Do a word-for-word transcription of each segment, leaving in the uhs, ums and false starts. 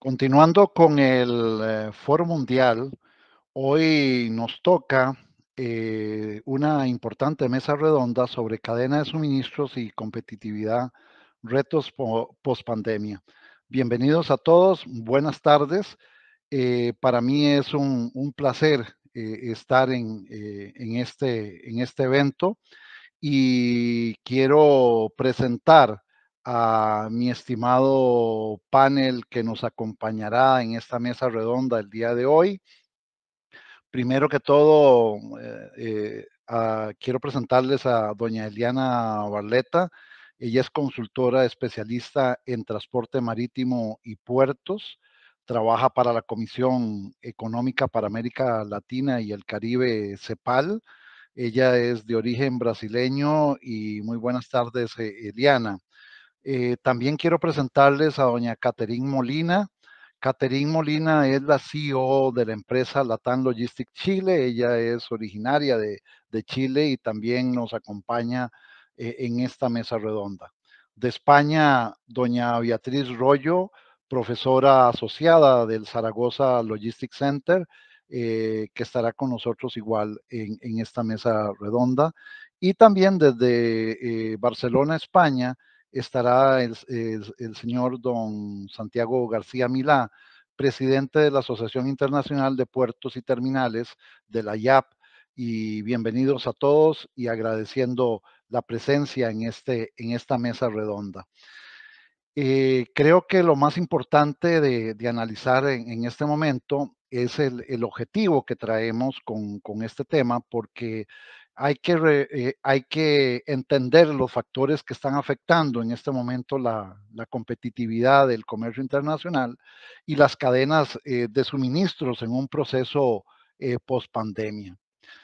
Continuando con el eh, Foro Mundial, hoy nos toca eh, una importante mesa redonda sobre cadena de suministros y competitividad, retos po- post-pandemia. Bienvenidos a todos, buenas tardes. Eh, para mí es un, un placer eh, estar en, eh, en este, en este evento y quiero presentar a mi estimado panel que nos acompañará en esta mesa redonda el día de hoy. Primero que todo, eh, eh, ah, quiero presentarles a doña Eliana Barleta. Ella es consultora especialista en transporte marítimo y puertos. Trabaja para la Comisión Económica para América Latina y el Caribe, CEPAL. Ella es de origen brasileño y muy buenas tardes, eh, Eliana. Eh, también quiero presentarles a doña Caterine Molina. Caterine Molina es la C E O de la empresa Latam Logistics Chile. Ella es originaria de, de Chile y también nos acompaña eh, en esta mesa redonda. De España, doña Beatriz Rollo, profesora asociada del Zaragoza Logistics Center, eh, que estará con nosotros igual en, en esta mesa redonda. Y también desde eh, Barcelona, España, estará el, el, el, señor don Santiago García Milá, presidente de la Asociación Internacional de Puertos y Terminales de la I A P. Y bienvenidos a todos y agradeciendo la presencia en, este, en esta mesa redonda. Eh, creo que lo más importante de, de analizar en, en, este momento es el, el objetivo que traemos con, con, este tema, porque hay que, re, eh, hay que entender los factores que están afectando en este momento la, la competitividad del comercio internacional y las cadenas eh, de suministros en un proceso eh, post-pandemia.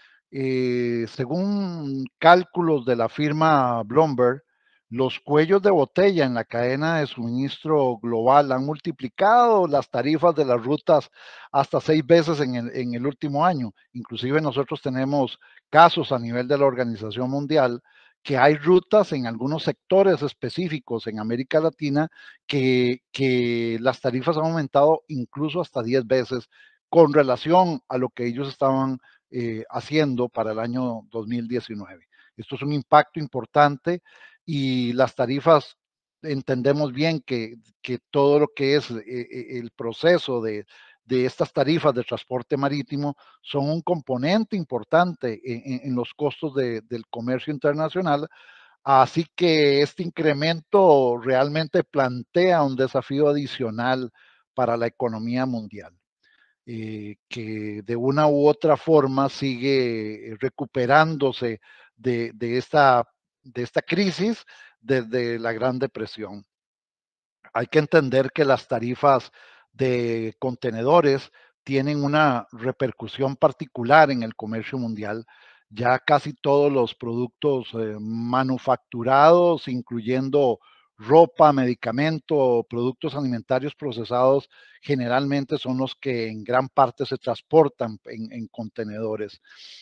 Eh, según cálculos de la firma Bloomberg, los cuellos de botella en la cadena de suministro global han multiplicado las tarifas de las rutas hasta seis veces en el, en el último año. Inclusive nosotros tenemos casos a nivel de la Organización Mundial que hay rutas en algunos sectores específicos en América Latina que, que las tarifas han aumentado incluso hasta diez veces con relación a lo que ellos estaban eh, haciendo para el año dos mil diecinueve. Esto es un impacto importante y las tarifas, entendemos bien que, que todo lo que es eh, el proceso de, de estas tarifas de transporte marítimo son un componente importante en, en los costos de, del comercio internacional. Así que este incremento realmente plantea un desafío adicional para la economía mundial. Eh, que de una u otra forma sigue recuperándose de, de, esta, de esta crisis desde la Gran Depresión. Hay que entender que las tarifas de contenedores tienen una repercusión particular en el comercio mundial. Ya casi todos los productos eh, manufacturados, incluyendo ropa, medicamento, productos alimentarios procesados, generalmente son los que en gran parte se transportan en, en contenedores.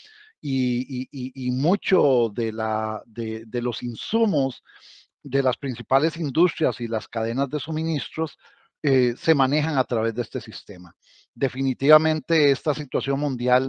Y, y, y, mucho de, la, de, de los insumos de las principales industrias y las cadenas de suministros eh, se manejan a través de este sistema. Definitivamente esta situación mundial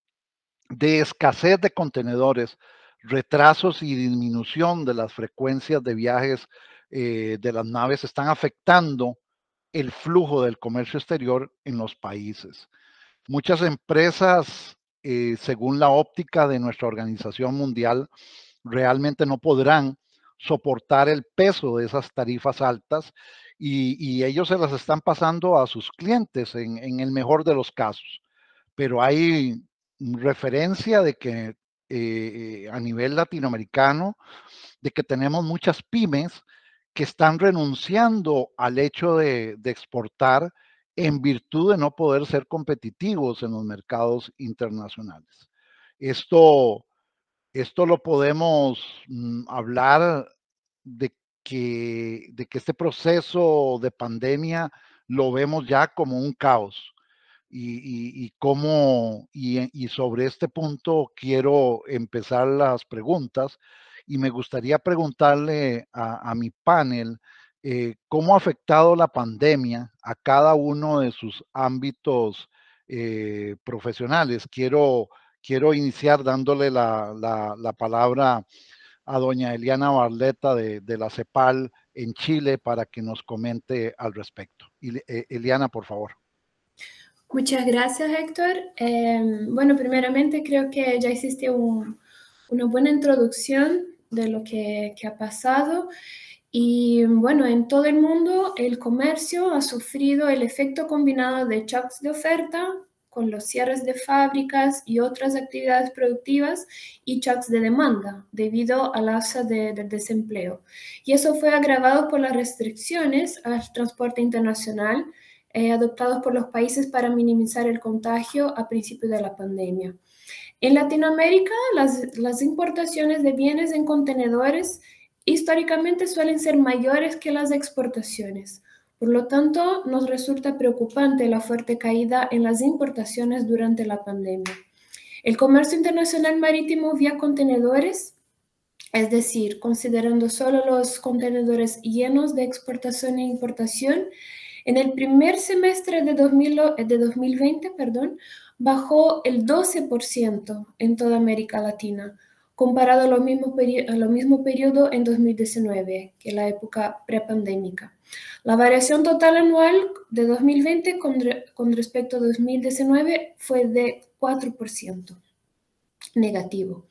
de escasez de contenedores, retrasos y disminución de las frecuencias de viajes eh, de las naves están afectando el flujo del comercio exterior en los países. Muchas empresas, eh, según la óptica de nuestra Organización Mundial, realmente no podrán soportar el peso de esas tarifas altas y, y ellos se las están pasando a sus clientes en, en, el mejor de los casos. Pero hay referencia de que eh, a nivel latinoamericano, de que tenemos muchas pymes que están renunciando al hecho de, de exportar en virtud de no poder ser competitivos en los mercados internacionales. Esto esto lo podemos mm, hablar de que, de que este proceso de pandemia lo vemos ya como un caos. Y, y, y cómo, y, y sobre este punto quiero empezar las preguntas y me gustaría preguntarle a, a mi panel eh, cómo ha afectado la pandemia a cada uno de sus ámbitos eh, profesionales. Quiero, quiero iniciar dándole la, la, la palabra a doña Eliana Barleta de, de la CEPAL en Chile para que nos comente al respecto. Y, eh, Eliana, por favor. Muchas gracias, Héctor. Eh, bueno, primeramente creo que ya hiciste un, una buena introducción de lo que, que ha pasado. Y bueno, en todo el mundo el comercio ha sufrido el efecto combinado de shocks de oferta con los cierres de fábricas y otras actividades productivas y shocks de demanda debido al alza de, del desempleo. Y eso fue agravado por las restricciones al transporte internacional eh, adoptados por los países para minimizar el contagio a principios de la pandemia. En Latinoamérica, las, las importaciones de bienes en contenedores históricamente suelen ser mayores que las exportaciones. Por lo tanto, nos resulta preocupante la fuerte caída en las importaciones durante la pandemia. El comercio internacional marítimo vía contenedores, es decir, considerando solo los contenedores llenos de exportación e importación, en el primer semestre de, dos mil, de dos mil veinte, perdón, bajó el doce por ciento en toda América Latina, comparado a lo mismo, a lo mismo periodo en dos mil diecinueve, que es la época prepandémica. La variación total anual de dos mil veinte con, con respecto a dos mil diecinueve fue de cuatro por ciento negativo.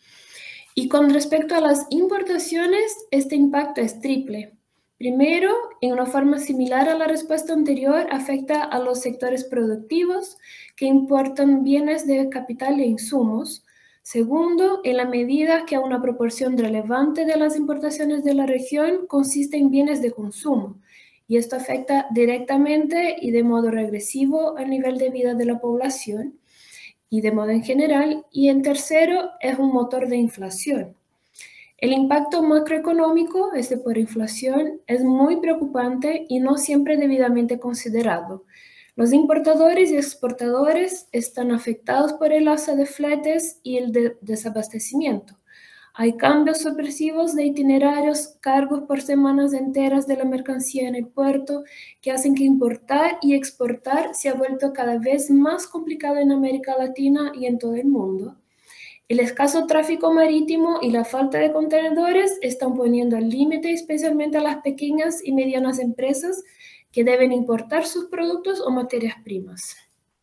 Y con respecto a las importaciones, este impacto es triple. Primero, en una forma similar a la respuesta anterior, afecta a los sectores productivos que importan bienes de capital e insumos. Segundo, en la medida que una proporción relevante de las importaciones de la región consiste en bienes de consumo, y esto afecta directamente y de modo regresivo al nivel de vida de la población y de modo en general, y en tercero es un motor de inflación. El impacto macroeconómico, este por inflación, es muy preocupante y no siempre debidamente considerado. Los importadores y exportadores están afectados por el alza de fletes y el de desabastecimiento. Hay cambios sorpresivos de itinerarios, cargos por semanas enteras de la mercancía en el puerto, que hacen que importar y exportar se ha vuelto cada vez más complicado en América Latina y en todo el mundo. El escaso tráfico marítimo y la falta de contenedores están poniendo al límite especialmente a las pequeñas y medianas empresas que deben importar sus productos o materias primas.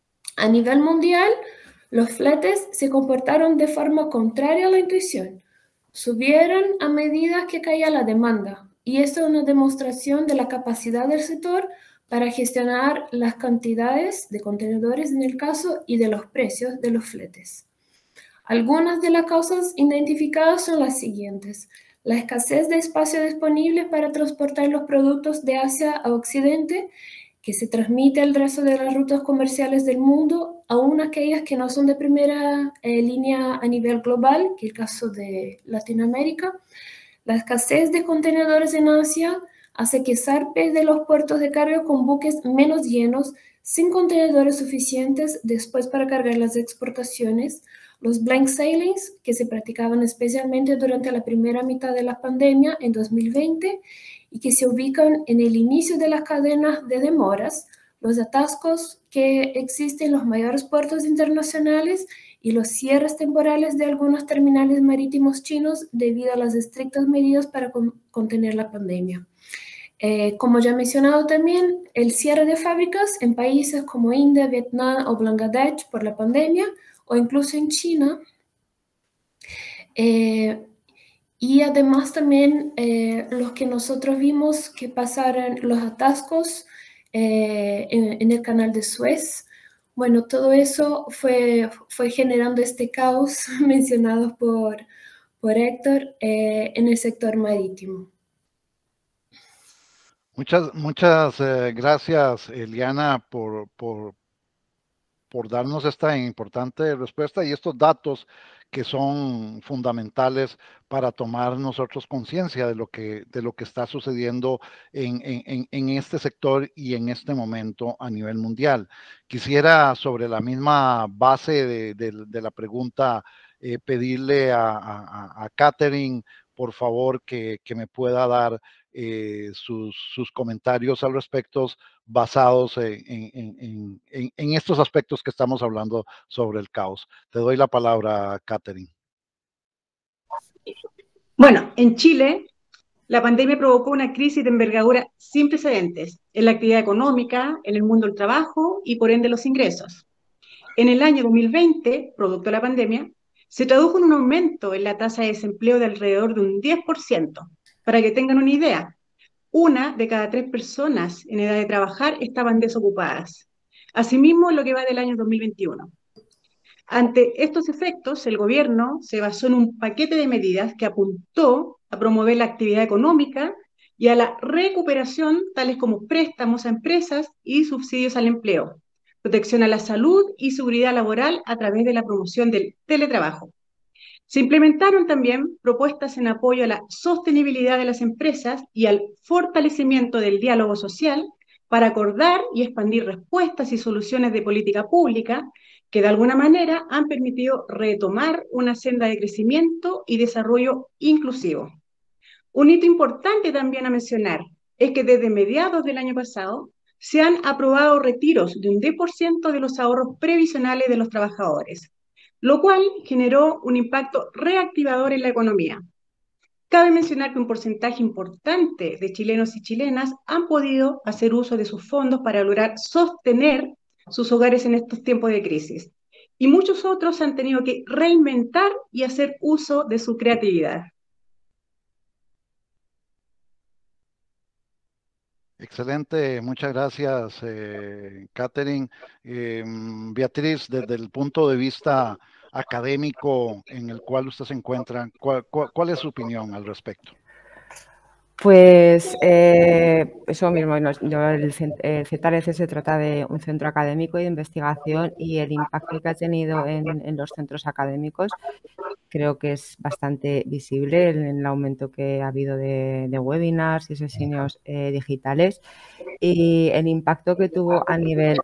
A nivel mundial, los fletes se comportaron de forma contraria a la intuición. Subieron a medida que caía la demanda, y esto es una demostración de la capacidad del sector para gestionar las cantidades de contenedores en el caso y de los precios de los fletes. Algunas de las causas identificadas son las siguientes: la escasez de espacio disponible para transportar los productos de Asia a Occidente, que se transmite al resto de las rutas comerciales del mundo, aún aquellas que no son de primera eh, línea a nivel global, que es el caso de Latinoamérica. La escasez de contenedores en Asia hace que zarpe de los puertos de carga con buques menos llenos, sin contenedores suficientes después para cargar las exportaciones. Los blank sailings, que se practicaban especialmente durante la primera mitad de la pandemia en dos mil veinte y que se ubican en el inicio de las cadenas de demoras, los atascos que existen en los mayores puertos internacionales y los cierres temporales de algunos terminales marítimos chinos debido a las estrictas medidas para con contener la pandemia. Eh, como ya he mencionado también, el cierre de fábricas en países como India, Vietnam o Bangladesh por la pandemia, o incluso en China. Eh, y además también eh, los que nosotros vimos que pasaron los atascos eh, en, en el canal de Suez. Bueno, todo eso fue, fue generando este caos mencionado por, por Héctor eh, en el sector marítimo. Muchas, muchas eh, gracias, Eliana, por, por, por darnos esta importante respuesta y estos datos que son fundamentales para tomar nosotros conciencia de lo que, de lo que está sucediendo en, en, en este sector y en este momento a nivel mundial. Quisiera, sobre la misma base de, de, de la pregunta, eh, pedirle a, a, a Catherine, por favor, que, que me pueda dar eh, sus, sus comentarios al respecto basados en, en, en, en, en estos aspectos que estamos hablando sobre el caos. Te doy la palabra, Catherine. Bueno, en Chile, la pandemia provocó una crisis de envergadura sin precedentes en la actividad económica, en el mundo del trabajo y por ende los ingresos. En el año dos mil veinte, producto de la pandemia, se tradujo en un aumento en la tasa de desempleo de alrededor de un diez por ciento. Para que tengan una idea, una de cada tres personas en edad de trabajar estaban desocupadas. Asimismo, lo que va del año dos mil veintiuno. Ante estos efectos, el gobierno se basó en un paquete de medidas que apuntó a promover la actividad económica y a la recuperación, tales como préstamos a empresas y subsidios al empleo, protección a la salud y seguridad laboral a través de la promoción del teletrabajo. Se implementaron también propuestas en apoyo a la sostenibilidad de las empresas y al fortalecimiento del diálogo social para acordar y expandir respuestas y soluciones de política pública que de alguna manera han permitido retomar una senda de crecimiento y desarrollo inclusivo. Un hito importante también a mencionar es que desde mediados del año pasado se han aprobado retiros de un diez por ciento de los ahorros previsionales de los trabajadores, lo cual generó un impacto reactivador en la economía. Cabe mencionar que un porcentaje importante de chilenos y chilenas han podido hacer uso de sus fondos para lograr sostener sus hogares en estos tiempos de crisis. Y muchos otros han tenido que reinventar y hacer uso de su creatividad. Excelente, muchas gracias, eh, Catherine. Eh, Beatriz, desde el punto de vista académico en el cual usted se encuentra, ¿cuál, cuál, cuál es su opinión al respecto? Pues eh, eso mismo, el, el C T A L C se trata de un centro académico de investigación y el impacto que ha tenido en, en los centros académicos creo que es bastante visible en el aumento que ha habido de, de webinars y sesiones eh, digitales y el impacto que tuvo a nivel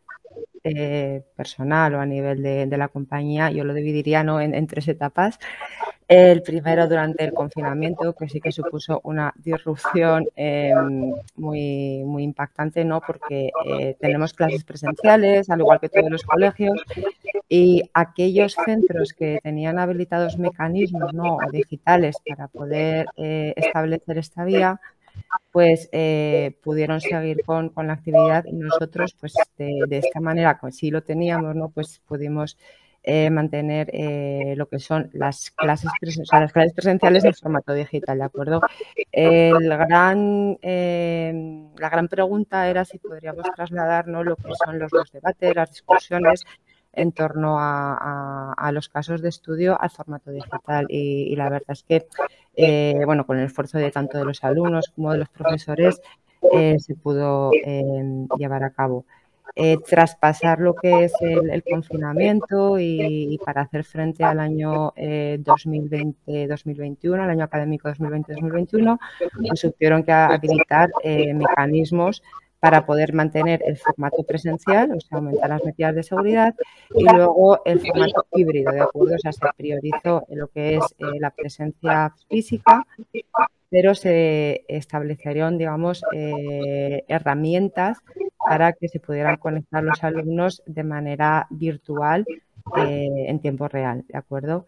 eh, personal o a nivel de, de la compañía, yo lo dividiría ¿no? en, en tres etapas. El primero durante el confinamiento, que sí que supuso una disrupción eh, muy, muy impactante, ¿no? Porque eh, tenemos clases presenciales, al igual que todos los colegios, y aquellos centros que tenían habilitados mecanismos ¿no? digitales para poder eh, establecer esta vía, pues eh, pudieron seguir con, con la actividad y nosotros, pues de, de esta manera, pues sí lo teníamos, ¿no? Pues pudimos Eh, mantener eh, lo que son las clases, o sea, las clases presenciales en formato digital, ¿de acuerdo? El gran, eh, la gran pregunta era si podríamos trasladarnos lo que son los, los debates, las discusiones en torno a, a, a los casos de estudio al formato digital y, y la verdad es que, eh, bueno, con el esfuerzo de tanto de los alumnos como de los profesores eh, se pudo eh, llevar a cabo. Eh, traspasar lo que es el, el confinamiento y, y para hacer frente al año eh, dos mil veinte dos mil veintiuno, al año académico dos mil veinte dos mil veintiuno, pues tuvieron que habilitar eh, mecanismos para poder mantener el formato presencial, o sea, aumentar las medidas de seguridad, y luego el formato híbrido, ¿de acuerdo? O sea, se priorizó lo que es eh, la presencia física, pero se establecieron, digamos, eh, herramientas para que se pudieran conectar los alumnos de manera virtual eh, en tiempo real, ¿de acuerdo?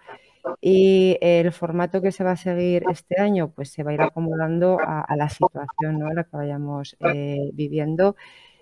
Y el formato que se va a seguir este año, pues se va a ir acomodando a, a la situación, ¿no? La que vayamos eh, viviendo.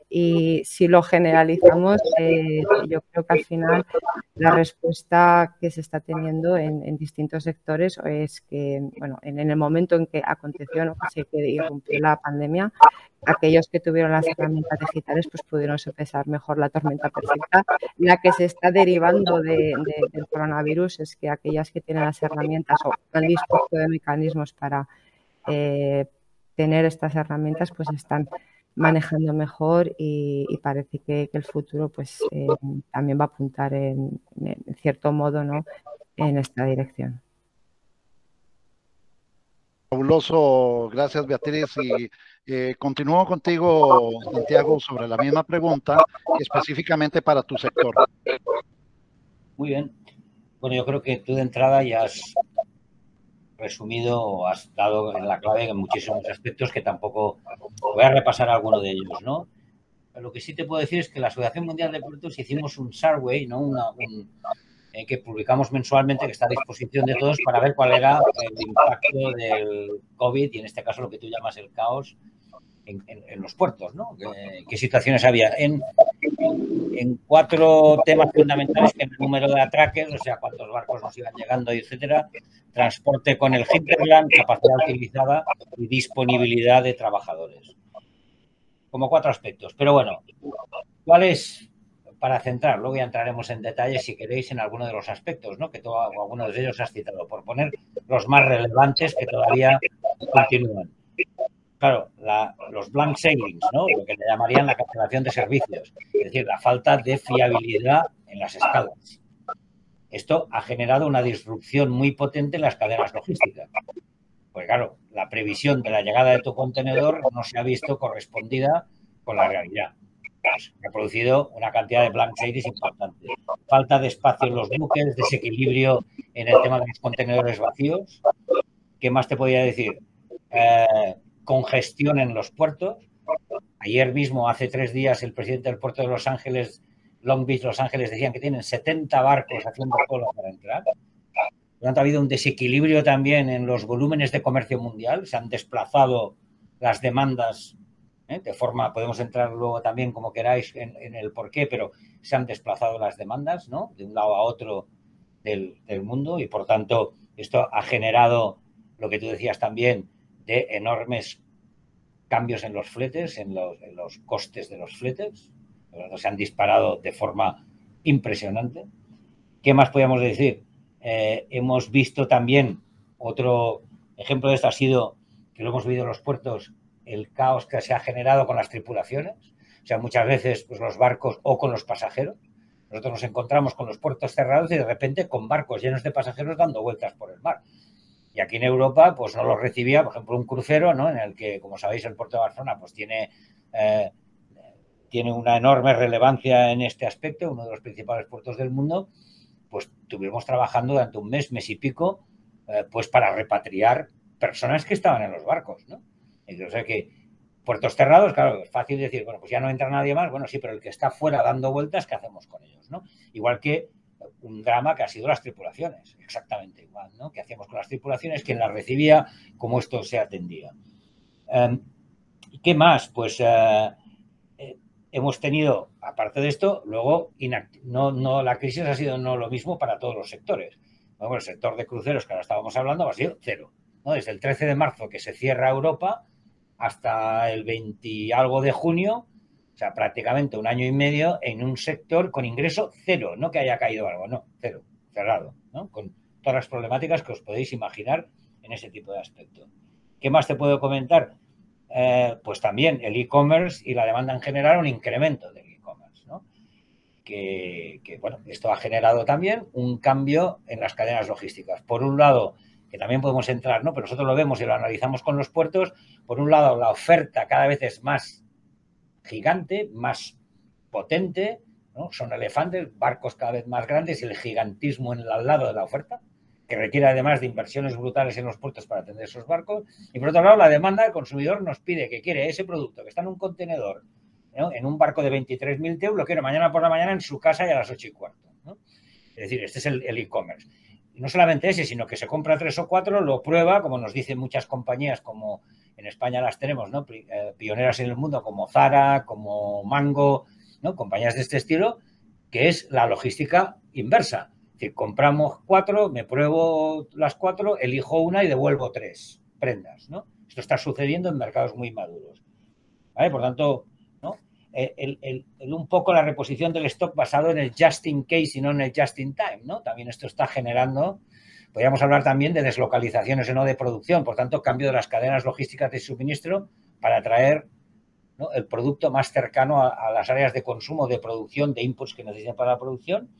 Y si lo generalizamos, eh, yo creo que al final la respuesta que se está teniendo en, en distintos sectores es que, bueno, en, en el momento en que aconteció, ¿no? que se que irrumpió la pandemia, aquellos que tuvieron las herramientas digitales pues pudieron sopesar mejor la tormenta perfecta. La que se está derivando de, de, del coronavirus es que aquellas que tienen las herramientas o han dispuesto de mecanismos para eh, tener estas herramientas, pues están manejando mejor y, y parece que, que el futuro pues eh, también va a apuntar en, en cierto modo, ¿no? en esta dirección. Fabuloso, gracias Beatriz. Y eh, continúo contigo, Santiago, sobre la misma pregunta, específicamente para tu sector. Muy bien. Bueno, yo creo que tú de entrada ya has resumido, has dado en la clave en muchísimos aspectos que tampoco voy a repasar alguno de ellos, ¿no? Lo que sí te puedo decir es que la Asociación Mundial de Puertos hicimos un survey, ¿no? Una, un, eh, que publicamos mensualmente, que está a disposición de todos para ver cuál era el impacto del COVID y en este caso lo que tú llamas el caos en, en, en los puertos, ¿no? ¿Qué, qué situaciones había? En, en cuatro temas fundamentales, que el número de atraques, o sea, cuántos barcos nos iban llegando, etcétera, transporte con el hinterland, capacidad utilizada y disponibilidad de trabajadores. Como cuatro aspectos. Pero bueno, ¿cuál es, para centrar, luego ya entraremos en detalle si queréis en alguno de los aspectos, ¿no? Que todo, algunos de ellos has citado, por poner los más relevantes que todavía continúan. Claro, la, los blank sailings, ¿no? Lo que le llamarían la cancelación de servicios, es decir, la falta de fiabilidad en las escalas. Esto ha generado una disrupción muy potente en las cadenas logísticas. Pues claro, la previsión de la llegada de tu contenedor no se ha visto correspondida con la realidad. Pues se ha producido una cantidad de blank sailings importante. Falta de espacio en los buques, desequilibrio en el tema de los contenedores vacíos. ¿Qué más te podría decir? Eh, congestión en los puertos. Ayer mismo, hace tres días, el presidente del puerto de Los Ángeles, Long Beach, Los Ángeles, decían que tienen setenta barcos haciendo cola para entrar. Por lo tanto, ha habido un desequilibrio también en los volúmenes de comercio mundial. Se han desplazado las demandas, ¿eh? De forma, podemos entrar luego también como queráis en, en el porqué, pero se han desplazado las demandas, ¿no? De un lado a otro del, del mundo y, por tanto, esto ha generado lo que tú decías también, de enormes cambios en los fletes, en los, en los costes de los fletes. Se han disparado de forma impresionante. ¿Qué más podríamos decir? Eh, hemos visto también, otro ejemplo de esto ha sido, que lo hemos visto en los puertos, el caos que se ha generado con las tripulaciones. O sea, muchas veces pues, los barcos o con los pasajeros. Nosotros nos encontramos con los puertos cerrados y de repente con barcos llenos de pasajeros dando vueltas por el mar. Y aquí en Europa, pues no los recibía, por ejemplo, un crucero, ¿no? En el que, como sabéis, el puerto de Barcelona pues tiene, eh, tiene una enorme relevancia en este aspecto, uno de los principales puertos del mundo. Pues estuvimos trabajando durante un mes, mes y pico, eh, pues para repatriar personas que estaban en los barcos, ¿no? Y, o sea que puertos cerrados, claro, es fácil decir, bueno, pues ya no entra nadie más, bueno, sí, pero el que está fuera dando vueltas, ¿qué hacemos con ellos, no? Igual que un drama que ha sido las tripulaciones, exactamente igual, ¿no? ¿Qué hacíamos con las tripulaciones? ¿Quién las recibía? ¿Cómo esto se atendía? Eh, ¿Qué más? Pues eh, eh, hemos tenido, aparte de esto, luego no, no, la crisis ha sido no lo mismo para todos los sectores. Bueno, el sector de cruceros que ahora estábamos hablando ha sido cero, ¿no? Desde el trece de marzo que se cierra Europa hasta el veinte y algo de junio, o sea, prácticamente un año y medio en un sector con ingreso cero, no que haya caído algo, no, cero, cerrado, ¿no? Con todas las problemáticas que os podéis imaginar en ese tipo de aspecto. ¿Qué más te puedo comentar? Eh, pues también el e-commerce y la demanda en general, un incremento del e-commerce, ¿no? Que, que, bueno, esto ha generado también un cambio en las cadenas logísticas. Por un lado, que también podemos entrar, ¿no? Pero nosotros lo vemos y lo analizamos con los puertos. Por un lado, la oferta cada vez es más gigante, más potente, ¿no? Son elefantes, barcos cada vez más grandes y el gigantismo en el al lado de la oferta, que requiere además de inversiones brutales en los puertos para atender esos barcos. Y por otro lado, la demanda del consumidor nos pide que quiere ese producto que está en un contenedor, ¿no? En un barco de veintitrés mil T E U, lo quiere mañana por la mañana en su casa y a las ocho y cuarto, ¿no? Es decir, este es el e-commerce. Y no solamente ese, sino que se compra tres o cuatro, lo prueba, como nos dicen muchas compañías, como en España las tenemos, ¿no? Pioneras en el mundo, como Zara, como Mango, ¿no? Compañías de este estilo, que es la logística inversa. Es decir, compramos cuatro, me pruebo las cuatro, elijo una y devuelvo tres prendas, ¿no? Esto está sucediendo en mercados muy maduros, ¿vale? Por tanto, ¿no? El, el, el, un poco la reposición del stock basado en el just in case y no en el just in time, ¿no? También esto está generando, podríamos hablar también de deslocalizaciones o no de producción, por tanto, cambio de las cadenas logísticas de suministro para traer, ¿no? El producto más cercano a, a las áreas de consumo, de producción, de inputs que necesitan para la producción.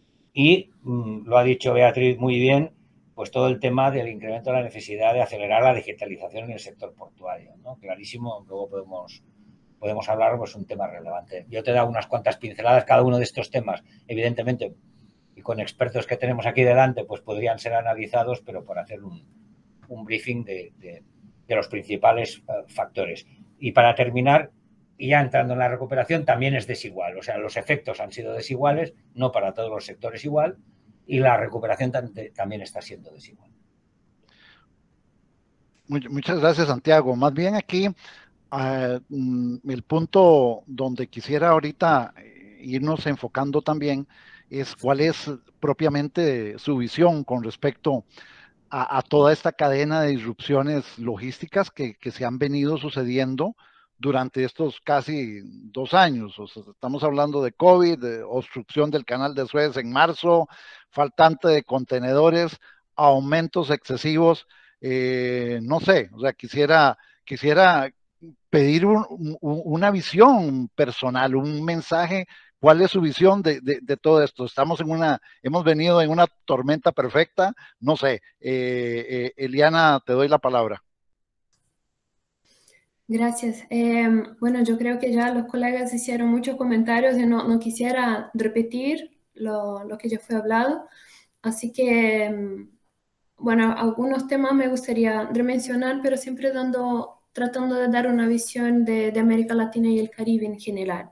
Y mmm, lo ha dicho Beatriz muy bien, pues todo el tema del incremento de la necesidad de acelerar la digitalización en el sector portuario, ¿no? Clarísimo, luego podemos, podemos hablar, pues un tema relevante. Yo te he dado unas cuantas pinceladas, cada uno de estos temas, evidentemente, y con expertos que tenemos aquí delante, pues podrían ser analizados, pero por hacer un, un briefing de, de, de los principales uh, factores. Y para terminar, y ya entrando en la recuperación, también es desigual. O sea, los efectos han sido desiguales, no para todos los sectores igual, y la recuperación también está siendo desigual. Muchas gracias, Santiago. Más bien aquí, uh, el punto donde quisiera ahorita irnos enfocando también es cuál es propiamente su visión con respecto a, a toda esta cadena de disrupciones logísticas que, que se han venido sucediendo durante estos casi dos años. O sea, estamos hablando de COVID, de obstrucción del canal de Suez en marzo, faltante de contenedores, aumentos excesivos. Eh, no sé, o sea, quisiera, quisiera pedir un, un, una visión personal, un mensaje. ¿Cuál es su visión de, de, de, todo esto? Estamos en una, hemos venido en una tormenta perfecta. No sé, eh, eh, Eliana, te doy la palabra. Gracias. Eh, bueno, yo creo que ya los colegas hicieron muchos comentarios y no, no quisiera repetir lo, lo que ya fue hablado. Así que, bueno, algunos temas me gustaría mencionar, pero siempre dando, tratando de dar una visión de, de América Latina y el Caribe en general.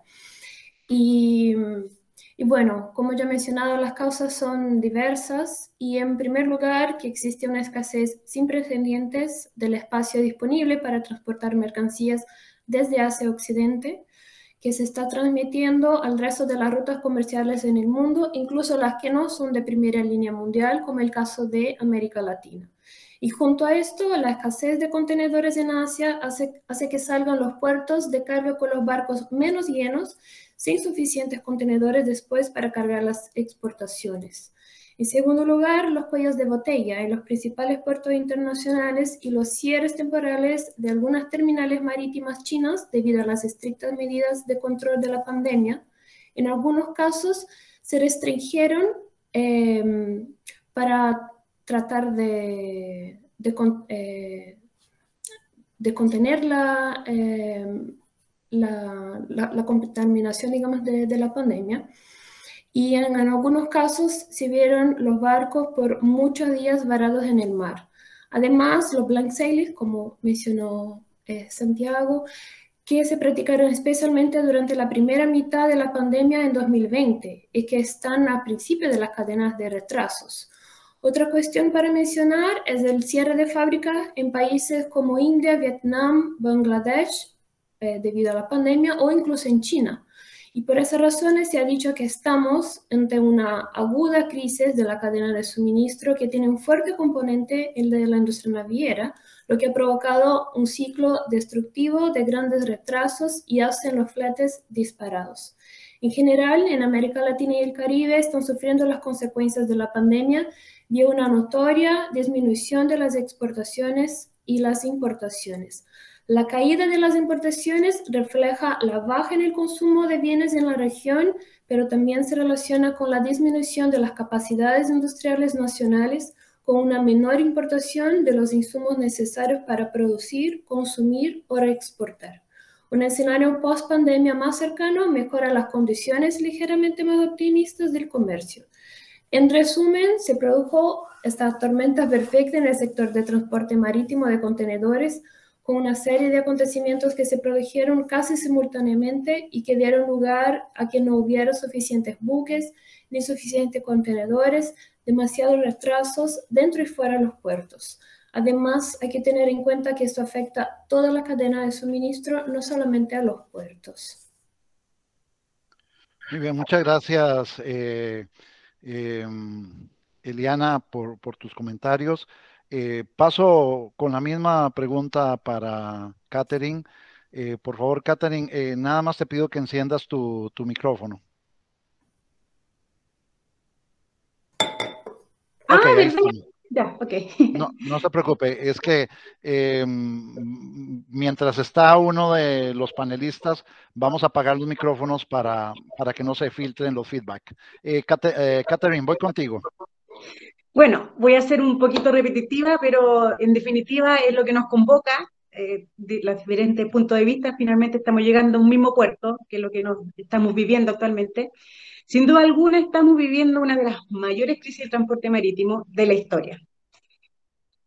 Y, y bueno, como ya he mencionado, las causas son diversas y en primer lugar que existe una escasez sin precedentes del espacio disponible para transportar mercancías desde Asia a Occidente, que se está transmitiendo al resto de las rutas comerciales en el mundo, incluso las que no son de primera línea mundial, como el caso de América Latina. Y junto a esto, la escasez de contenedores en Asia hace, hace que salgan los puertos de carga con los barcos menos llenos, sin suficientes contenedores después para cargar las exportaciones. En segundo lugar, los cuellos de botella en los principales puertos internacionales y los cierres temporales de algunas terminales marítimas chinas debido a las estrictas medidas de control de la pandemia. En algunos casos se restringieron eh, para tratar de, de, eh, de contener la, eh, la, la, la contaminación, digamos, de, de la pandemia. Y en, en algunos casos se vieron los barcos por muchos días varados en el mar. Además, los blank sailings, como mencionó eh, Santiago, que se practicaron especialmente durante la primera mitad de la pandemia en dos mil veinte y que están a principio de las cadenas de retrasos. Otra cuestión para mencionar es el cierre de fábricas en países como India, Vietnam, Bangladesh, eh, debido a la pandemia, o incluso en China. Y por esas razones se ha dicho que estamos ante una aguda crisis de la cadena de suministro que tiene un fuerte componente, el de la industria naviera, lo que ha provocado un ciclo destructivo de grandes retrasos y hacen los fletes disparados. En general, en América Latina y el Caribe están sufriendo las consecuencias de la pandemia vía una notoria disminución de las exportaciones y las importaciones. La caída de las importaciones refleja la baja en el consumo de bienes en la región, pero también se relaciona con la disminución de las capacidades industriales nacionales, con una menor importación de los insumos necesarios para producir, consumir o reexportar. Un escenario post-pandemia más cercano mejora las condiciones ligeramente más optimistas del comercio. En resumen, se produjo esta tormenta perfecta en el sector de transporte marítimo de contenedores, con una serie de acontecimientos que se produjeron casi simultáneamente y que dieron lugar a que no hubiera suficientes buques ni suficientes contenedores, demasiados retrasos dentro y fuera de los puertos. Además, hay que tener en cuenta que esto afecta a toda la cadena de suministro, no solamente a los puertos. Muy bien, muchas gracias, eh, eh, Eliana, por, por tus comentarios. Eh, paso con la misma pregunta para Catherine. Eh, por favor, Catherine, eh, nada más te pido que enciendas tu, tu micrófono. Ah, ok, ahí ¿verdad? estamos. Ya, ok. No, no se preocupe, es que eh, mientras está uno de los panelistas, vamos a apagar los micrófonos para, para que no se filtren los feedback. Eh, Cate, eh, Catherine, voy contigo. Bueno, voy a ser un poquito repetitiva, pero en definitiva es lo que nos convoca, eh, de los diferentes puntos de vista. Finalmente estamos llegando a un mismo puerto, que es lo que nos estamos viviendo actualmente. Sin duda alguna estamos viviendo una de las mayores crisis de transporte marítimo de la historia.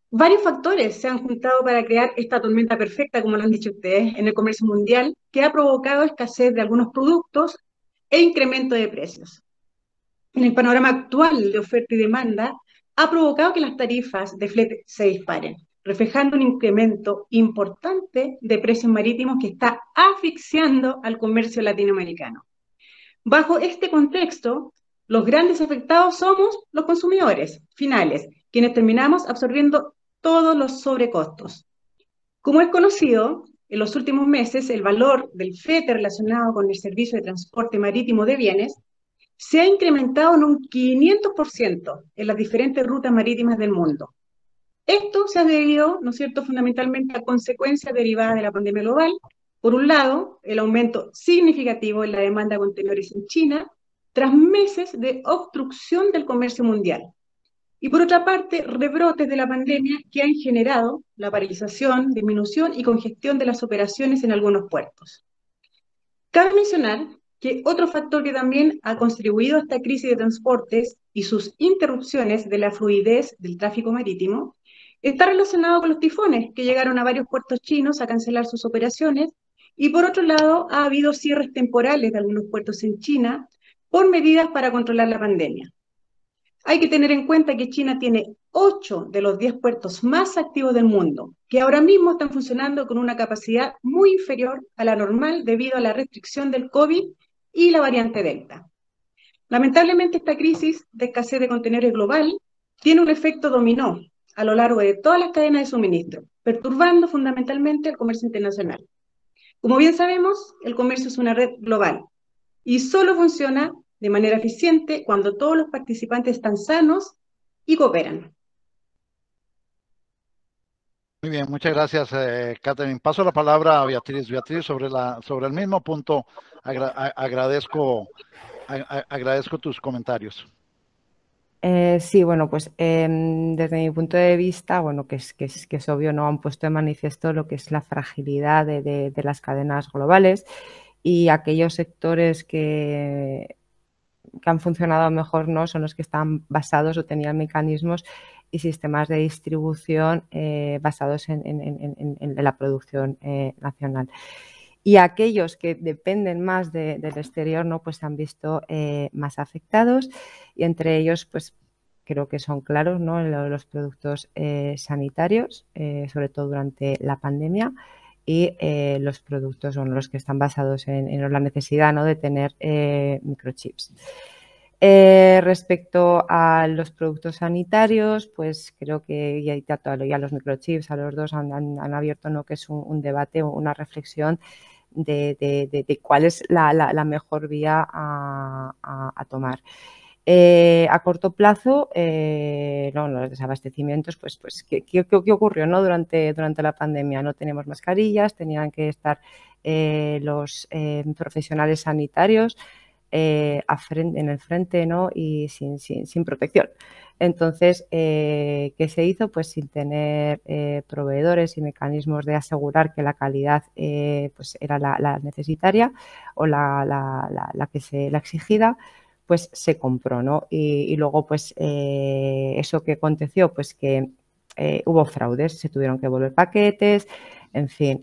Varios factores se han juntado para crear esta tormenta perfecta, como lo han dicho ustedes, en el comercio mundial, que ha provocado escasez de algunos productos e incremento de precios. En el panorama actual de oferta y demanda, ha provocado que las tarifas de flete se disparen, reflejando un incremento importante de precios marítimos que está asfixiando al comercio latinoamericano. Bajo este contexto, los grandes afectados somos los consumidores finales, quienes terminamos absorbiendo todos los sobrecostos. Como es conocido, en los últimos meses el valor del flete relacionado con el servicio de transporte marítimo de bienes se ha incrementado en un quinientos por ciento en las diferentes rutas marítimas del mundo. Esto se ha debido, ¿no es cierto?, fundamentalmente a consecuencias derivadas de la pandemia global. Por un lado, el aumento significativo en la demanda de contenedores en China, tras meses de obstrucción del comercio mundial. Y por otra parte, rebrotes de la pandemia que han generado la paralización, disminución y congestión de las operaciones en algunos puertos. Cabe mencionar que otro factor que también ha contribuido a esta crisis de transportes y sus interrupciones de la fluidez del tráfico marítimo está relacionado con los tifones que llegaron a varios puertos chinos a cancelar sus operaciones, y por otro lado ha habido cierres temporales de algunos puertos en China por medidas para controlar la pandemia. Hay que tener en cuenta que China tiene ocho de los diez puertos más activos del mundo, que ahora mismo están funcionando con una capacidad muy inferior a la normal debido a la restricción del COVID y la variante Delta. Lamentablemente, esta crisis de escasez de contenedores global tiene un efecto dominó a lo largo de todas las cadenas de suministro, perturbando fundamentalmente el comercio internacional. Como bien sabemos, el comercio es una red global y solo funciona de manera eficiente cuando todos los participantes están sanos y cooperan. Muy bien, muchas gracias, eh, Catherine. Paso la palabra a Beatriz. Beatriz, sobre, la, sobre el mismo punto, agra agradezco, ag agradezco tus comentarios. Eh, sí, bueno, pues eh, desde mi punto de vista, bueno, que es, que es, que es obvio, ¿no? Han puesto de manifiesto lo que es la fragilidad de, de, de las cadenas globales, y aquellos sectores que, que han funcionado mejor, ¿no?, son los que están basados o tenían mecanismos y sistemas de distribución eh, basados en, en, en, en la producción eh, nacional. Y aquellos que dependen más de, del exterior, ¿no?, pues se han visto eh, más afectados, y entre ellos, pues creo que son claros, ¿no?, los productos eh, sanitarios, eh, sobre todo durante la pandemia, y eh, los productos son los que están basados en, en la necesidad, ¿no?, de tener eh, microchips. Eh, respecto a los productos sanitarios, pues creo que ya, ya, ya los microchips, a los dos han, han, han abierto, ¿no?, que es un, un debate o una reflexión de, de, de, de cuál es la, la, la mejor vía a, a, a tomar. Eh, a corto plazo, eh, no, los desabastecimientos, pues, pues ¿qué, qué, qué ocurrió, ¿no?, durante, durante la pandemia? No teníamos mascarillas, tenían que estar eh, los eh, profesionales sanitarios eh, a frente, en el frente, ¿no?, y sin, sin, sin protección. Entonces, eh, ¿qué se hizo? Pues sin tener eh, proveedores y mecanismos de asegurar que la calidad eh, pues era la, la necesitaria o la, la, la, la que se la exigida, pues se compró, ¿no? Y, y luego, pues, eh, ¿eso que aconteció? Pues que eh, hubo fraudes, se tuvieron que devolver paquetes, en fin,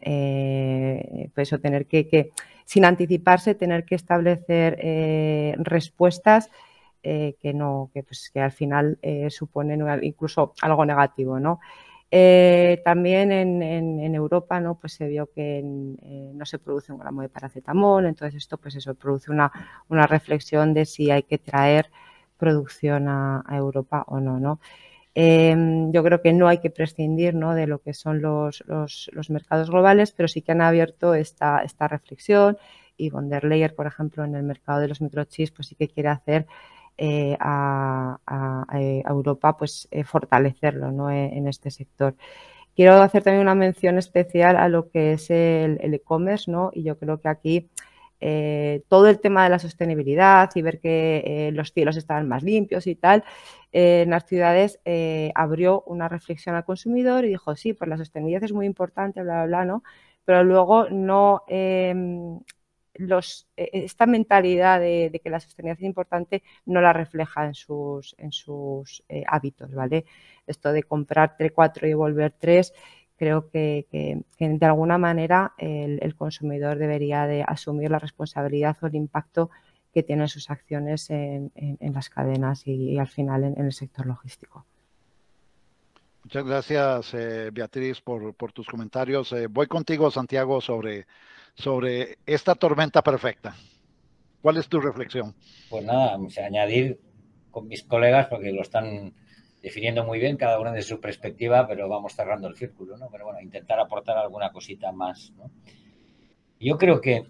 eh, pues eso, tener que, que, sin anticiparse, tener que establecer eh, respuestas eh, que no, que, pues, que al final eh, suponen incluso algo negativo, ¿no? Eh, también en, en, en Europa, ¿no?, pues se vio que en, eh, no se produce un gramo de paracetamol, entonces esto, pues eso, produce una, una reflexión de si hay que traer producción a, a Europa o no, ¿no? Eh, yo creo que no hay que prescindir, ¿no?, de lo que son los, los, los mercados globales, pero sí que han abierto esta, esta reflexión, y von der Leyen, por ejemplo, en el mercado de los microchips, pues sí que quiere hacer Eh, a, a, a Europa, pues eh, fortalecerlo, ¿no?, en, en este sector. Quiero hacer también una mención especial a lo que es el e-commerce, ¿no?, y yo creo que aquí eh, todo el tema de la sostenibilidad y ver que eh, los cielos estaban más limpios y tal, eh, en las ciudades eh, abrió una reflexión al consumidor y dijo, sí, pues la sostenibilidad es muy importante, bla, bla, bla, ¿no?, pero luego no... Eh, los, esta mentalidad de, de que la sostenibilidad es importante no la refleja en sus, en sus eh, hábitos, ¿vale? Esto de comprar tres, cuatro y devolver tres, creo que, que, que de alguna manera el, el consumidor debería de asumir la responsabilidad o el impacto que tienen sus acciones en, en, en las cadenas y, y al final en, en el sector logístico. Muchas gracias, eh, Beatriz, por, por tus comentarios. Eh, voy contigo, Santiago, sobre, sobre esta tormenta perfecta. ¿Cuál es tu reflexión? Pues nada, o sea, añadir con mis colegas, porque lo están definiendo muy bien, cada uno de su perspectiva, pero vamos cerrando el círculo, ¿no? Pero bueno, intentar aportar alguna cosita más, ¿no? Yo creo que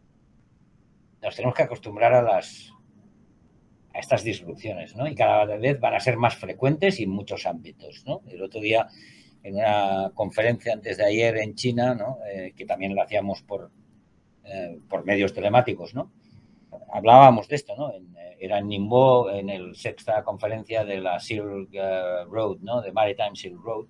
nos tenemos que acostumbrar a las a estas disrupciones, ¿no? Y cada vez van a ser más frecuentes y en muchos ámbitos, ¿no? El otro día, en una conferencia antes de ayer en China, ¿no? Eh, que también la hacíamos por, eh, por medios telemáticos, ¿no? Hablábamos de esto, ¿no? En, era en Ningbo, en la sexta conferencia de la Silk uh, Road, ¿no? De Maritime Silk Road.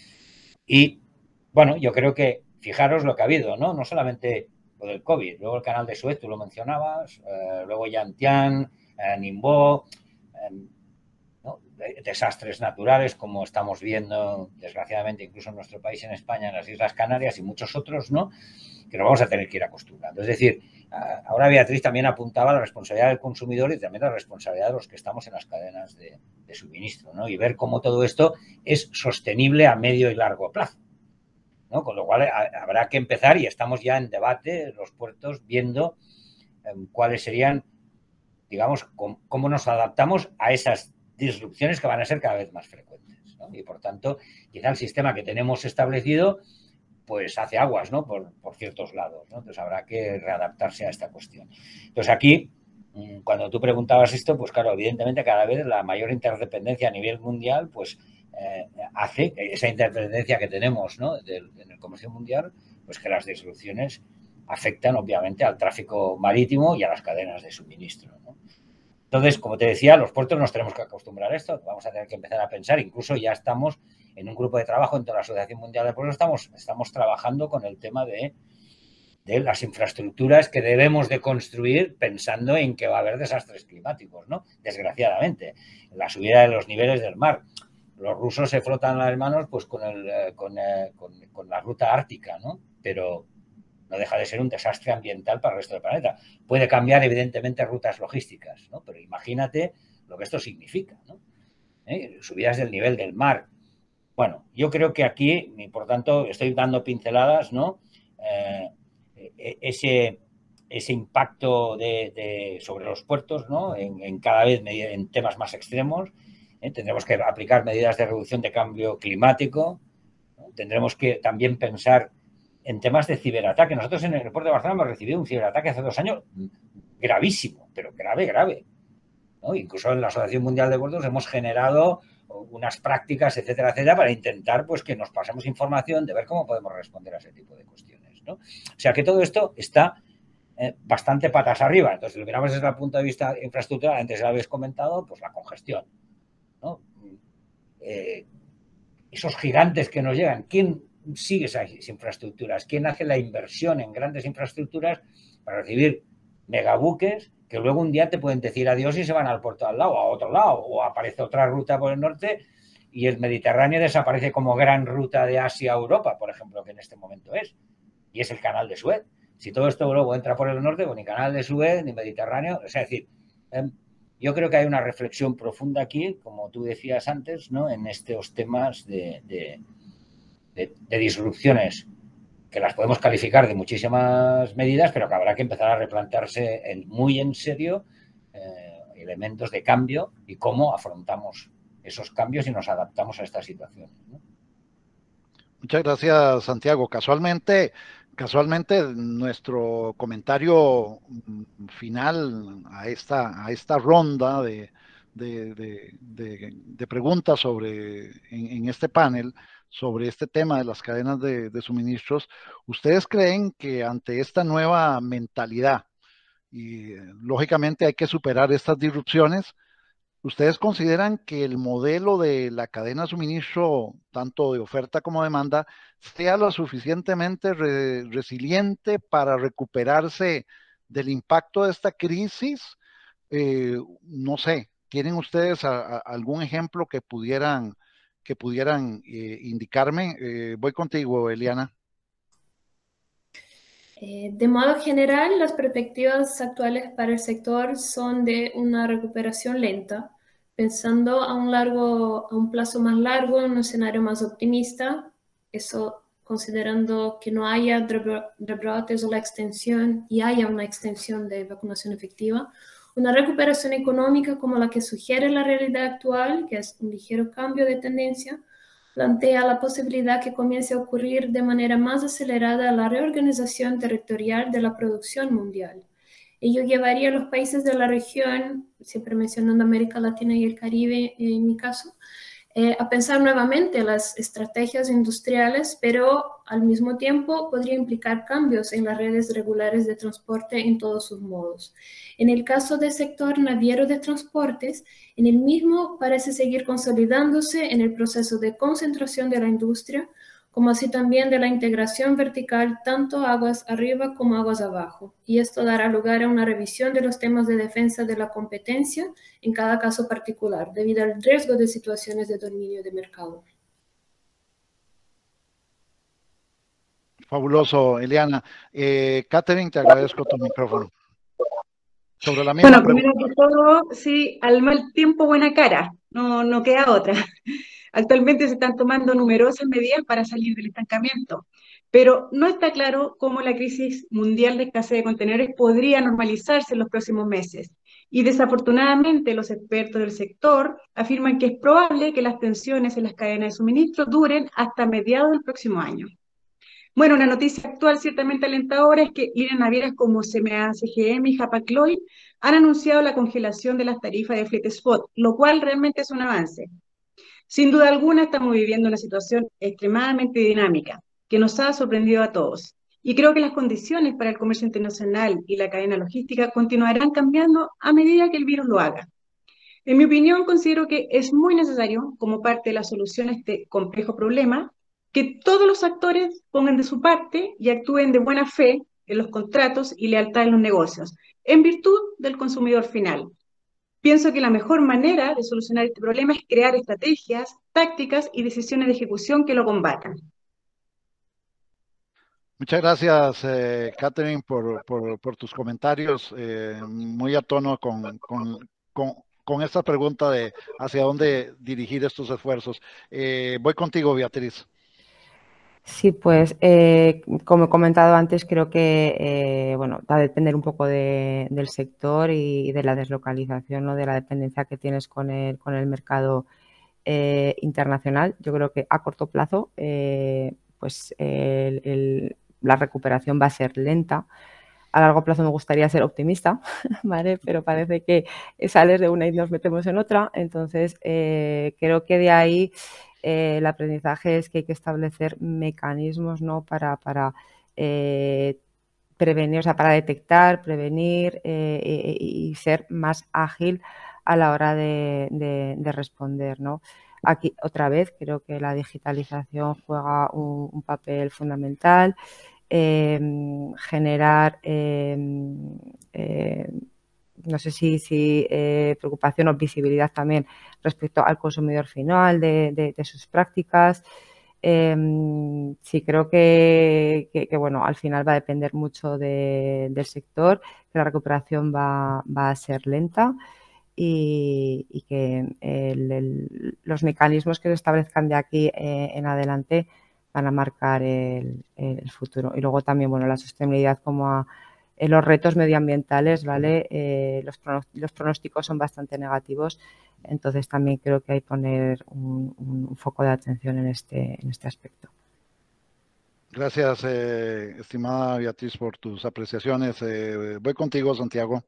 Y, bueno, yo creo que, fijaros lo que ha habido, ¿no? No solamente lo del COVID, luego el canal de Suez, tú lo mencionabas, eh, luego Yantian, eh, Ningbo, eh, ¿no? Desastres naturales, como estamos viendo, desgraciadamente, incluso en nuestro país, en España, en las Islas Canarias y muchos otros, ¿no? Que nos vamos a tener que ir acostumbrando. Es decir, ahora Beatriz también apuntaba la responsabilidad del consumidor y también la responsabilidad de los que estamos en las cadenas de, de suministro, ¿no? Y ver cómo todo esto es sostenible a medio y largo plazo, ¿no? Con lo cual habrá que empezar, y estamos ya en debate en los puertos viendo eh, cuáles serían, digamos, cómo, cómo nos adaptamos a esas disrupciones que van a ser cada vez más frecuentes, ¿no? Y por tanto, quizá el sistema que tenemos establecido pues hace aguas, ¿no? Por, por ciertos lados, ¿no? Entonces habrá que readaptarse a esta cuestión. Entonces aquí, cuando tú preguntabas esto, pues claro, evidentemente cada vez la mayor interdependencia a nivel mundial, pues eh, hace esa interdependencia que tenemos, ¿no? Del, en el comercio mundial, pues que las disrupciones afectan obviamente al tráfico marítimo y a las cadenas de suministro, ¿no? Entonces, como te decía, los puertos nos tenemos que acostumbrar a esto, vamos a tener que empezar a pensar, incluso ya estamos en un grupo de trabajo entre la Asociación Mundial de Puertos, estamos, estamos trabajando con el tema de, de las infraestructuras que debemos de construir pensando en que va a haber desastres climáticos, ¿no? Desgraciadamente, la subida de los niveles del mar. Los rusos se frotan las manos pues con, el, con, con, con la ruta ártica, ¿no? Pero no deja de ser un desastre ambiental para el resto del planeta. Puede cambiar, evidentemente, rutas logísticas, ¿no? Pero imagínate lo que esto significa, ¿no? ¿Eh? Subidas del nivel del mar. Bueno, yo creo que aquí, y por tanto, estoy dando pinceladas, ¿no? Eh, ese, ese impacto de, de, sobre los puertos, ¿no? En, en cada vez en temas más extremos. ¿eh? Tendremos que aplicar medidas de reducción de cambio climático, ¿no? Tendremos que también pensar en temas de ciberataque. Nosotros en el aeropuerto de Barcelona hemos recibido un ciberataque hace dos años gravísimo, pero grave, grave, ¿no? Incluso en la Asociación Mundial de Puertos hemos generado unas prácticas, etcétera, etcétera, para intentar pues que nos pasemos información de ver cómo podemos responder a ese tipo de cuestiones, ¿no? O sea que todo esto está eh, bastante patas arriba. Entonces, si lo miramos desde el punto de vista infraestructural, antes ya lo habéis comentado, pues la congestión, ¿no? Eh, esos gigantes que nos llegan, ¿quién sigue esas infraestructuras? ¿Quién hace la inversión en grandes infraestructuras para recibir megabuques que luego un día te pueden decir adiós y se van al puerto al lado, a otro lado, o aparece otra ruta por el norte y el Mediterráneo desaparece como gran ruta de Asia a Europa, por ejemplo, que en este momento es, y es el canal de Suez. Si todo esto luego entra por el norte, pues ni canal de Suez, ni Mediterráneo, es decir, eh, yo creo que hay una reflexión profunda aquí, como tú decías antes, ¿no? En estos temas de, de, de, de disrupciones que las podemos calificar de muchísimas medidas, pero que habrá que empezar a replantearse en, muy en serio eh, elementos de cambio y cómo afrontamos esos cambios y nos adaptamos a estas situaciones, ¿no? Muchas gracias, Santiago. Casualmente, casualmente nuestro comentario final a esta, a esta ronda de, de, de, de, de preguntas sobre, en, en este panel sobre este tema de las cadenas de, de suministros, ¿ustedes creen que ante esta nueva mentalidad, y lógicamente hay que superar estas disrupciones, ustedes consideran que el modelo de la cadena de suministro, tanto de oferta como demanda, sea lo suficientemente re resiliente para recuperarse del impacto de esta crisis. Eh, no sé, ¿tienen ustedes a, a algún ejemplo que pudieran, que pudieran eh, indicarme? Eh, voy contigo, Eliana. Eh, de modo general, las perspectivas actuales para el sector son de una recuperación lenta, pensando a un, largo, a un plazo más largo, en un escenario más optimista, eso considerando que no haya rebrotes o la extensión y haya una extensión de vacunación efectiva, una recuperación económica como la que sugiere la realidad actual, que es un ligero cambio de tendencia, plantea la posibilidad que comience a ocurrir de manera más acelerada la reorganización territorial de la producción mundial. Ello llevaría a los países de la región, siempre mencionando América Latina y el Caribe en mi caso, eh, a pensar nuevamente las estrategias industriales, pero al mismo tiempo podría implicar cambios en las redes regulares de transporte en todos sus modos. En el caso del sector naviero de transportes, en el mismo parece seguir consolidándose en el proceso de concentración de la industria, como así también de la integración vertical tanto aguas arriba como aguas abajo. Y esto dará lugar a una revisión de los temas de defensa de la competencia en cada caso particular, debido al riesgo de situaciones de dominio de mercado. Fabuloso, Eliana. Eh, Catherine, te agradezco tu micrófono. Sobre la misma bueno, pregunta. primero que todo, sí, al mal tiempo buena cara, no, no queda otra. Actualmente se están tomando numerosas medidas para salir del estancamiento, pero no está claro cómo la crisis mundial de escasez de contenedores podría normalizarse en los próximos meses. Y desafortunadamente los expertos del sector afirman que es probable que las tensiones en las cadenas de suministro duren hasta mediados del próximo año. Bueno, una noticia actual ciertamente alentadora es que líneas navieras como C M A, C G M y Hapag-Lloyd han anunciado la congelación de las tarifas de flete spot, lo cual realmente es un avance. Sin duda alguna estamos viviendo una situación extremadamente dinámica que nos ha sorprendido a todos. Y creo que las condiciones para el comercio internacional y la cadena logística continuarán cambiando a medida que el virus lo haga. En mi opinión, considero que es muy necesario, como parte de la solución a este complejo problema, que todos los actores pongan de su parte y actúen de buena fe en los contratos y lealtad en los negocios, en virtud del consumidor final. Pienso que la mejor manera de solucionar este problema es crear estrategias, tácticas y decisiones de ejecución que lo combatan. Muchas gracias, eh, Catherine, por, por, por, tus comentarios, eh, muy a tono con, con, con, con esta pregunta de hacia dónde dirigir estos esfuerzos. Eh, voy contigo, Beatriz. Sí, pues eh, como he comentado antes, creo que eh, bueno, va a depender un poco de, del sector y de la deslocalización, ¿no? De la dependencia que tienes con el, con el mercado eh, internacional. Yo creo que a corto plazo eh, pues el, el, la recuperación va a ser lenta. A largo plazo me gustaría ser optimista, ¿vale? Pero parece que sales de una y nos metemos en otra. Entonces, eh, creo que de ahí eh, el aprendizaje es que hay que establecer mecanismos, ¿no? Para, para eh, prevenir, o sea, para detectar, prevenir eh, y, y ser más ágil a la hora de, de, de responder, ¿no? Aquí, otra vez, creo que la digitalización juega un, un papel fundamental. Eh, generar, eh, eh, no sé si, si eh, preocupación o visibilidad también respecto al consumidor final de, de, de sus prácticas. Eh, sí, creo que, que, que, bueno, al final va a depender mucho de, del sector, que la recuperación va, va a ser lenta y, y que el, el, los mecanismos que se establezcan de aquí eh, en adelante van a marcar el, el, futuro. Y luego también, bueno, la sostenibilidad como a eh, los retos medioambientales, ¿vale? Eh, los, los pronósticos son bastante negativos, entonces también creo que hay que poner un, un foco de atención en este, en este aspecto. Gracias, eh, estimada Beatriz, por tus apreciaciones. Eh, voy contigo, Santiago.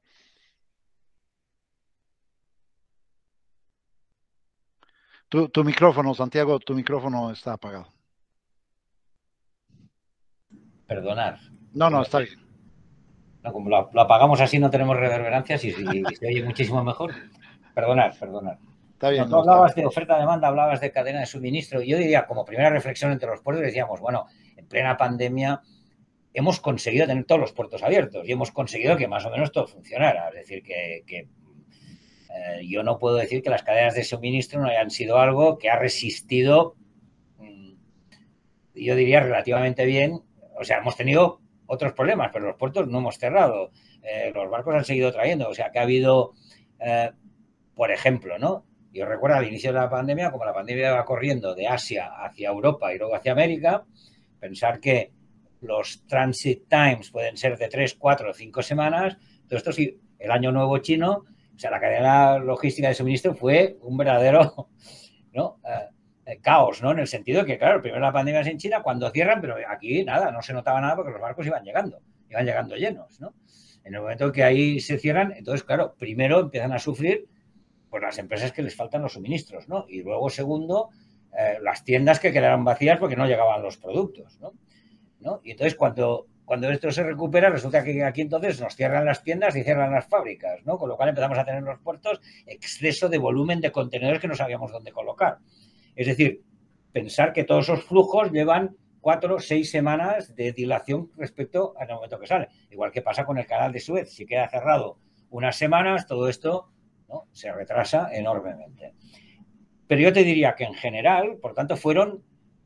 Tu, tu micrófono, Santiago, tu micrófono está apagado. Perdonar. No, no, está bien. No, como lo, lo apagamos así no tenemos reverberancias y, y se oye muchísimo mejor. Perdonar, perdonar. Está bien. No, tú no, hablabas está de oferta-demanda, hablabas de cadena de suministro. Yo diría, como primera reflexión entre los puertos, decíamos, bueno, en plena pandemia hemos conseguido tener todos los puertos abiertos y hemos conseguido que más o menos todo funcionara. Es decir, que, que eh, yo no puedo decir que las cadenas de suministro no hayan sido algo que ha resistido, mmm, yo diría, relativamente bien. O sea, hemos tenido otros problemas, pero los puertos no hemos cerrado. Eh, los barcos han seguido trayendo. O sea, que ha habido, eh, por ejemplo, ¿no? Yo recuerdo al inicio de la pandemia, como la pandemia iba corriendo de Asia hacia Europa y luego hacia América, pensar que los transit times pueden ser de tres, cuatro o cinco semanas. Todo esto sí, el año nuevo chino, o sea, la cadena logística de suministro fue un verdadero, ¿no? Eh, caos, ¿no? En el sentido de que, claro, primero la pandemia es en China, cuando cierran, pero aquí nada, no se notaba nada porque los barcos iban llegando, iban llegando llenos, ¿no? En el momento que ahí se cierran, entonces, claro, primero empiezan a sufrir pues las empresas que les faltan los suministros, ¿no? Y luego, segundo, eh, las tiendas que quedaron vacías porque no llegaban los productos, ¿no? ¿No? Y entonces, cuando, cuando esto se recupera, resulta que aquí entonces nos cierran las tiendas y cierran las fábricas, ¿no? Con lo cual empezamos a tener en los puertos exceso de volumen de contenedores que no sabíamos dónde colocar. Es decir, pensar que todos esos flujos llevan cuatro o seis semanas de dilación respecto al momento que sale. Igual que pasa con el canal de Suez. Si queda cerrado unas semanas, todo esto, ¿no?, se retrasa enormemente. Pero yo te diría que en general, por tanto, fueron,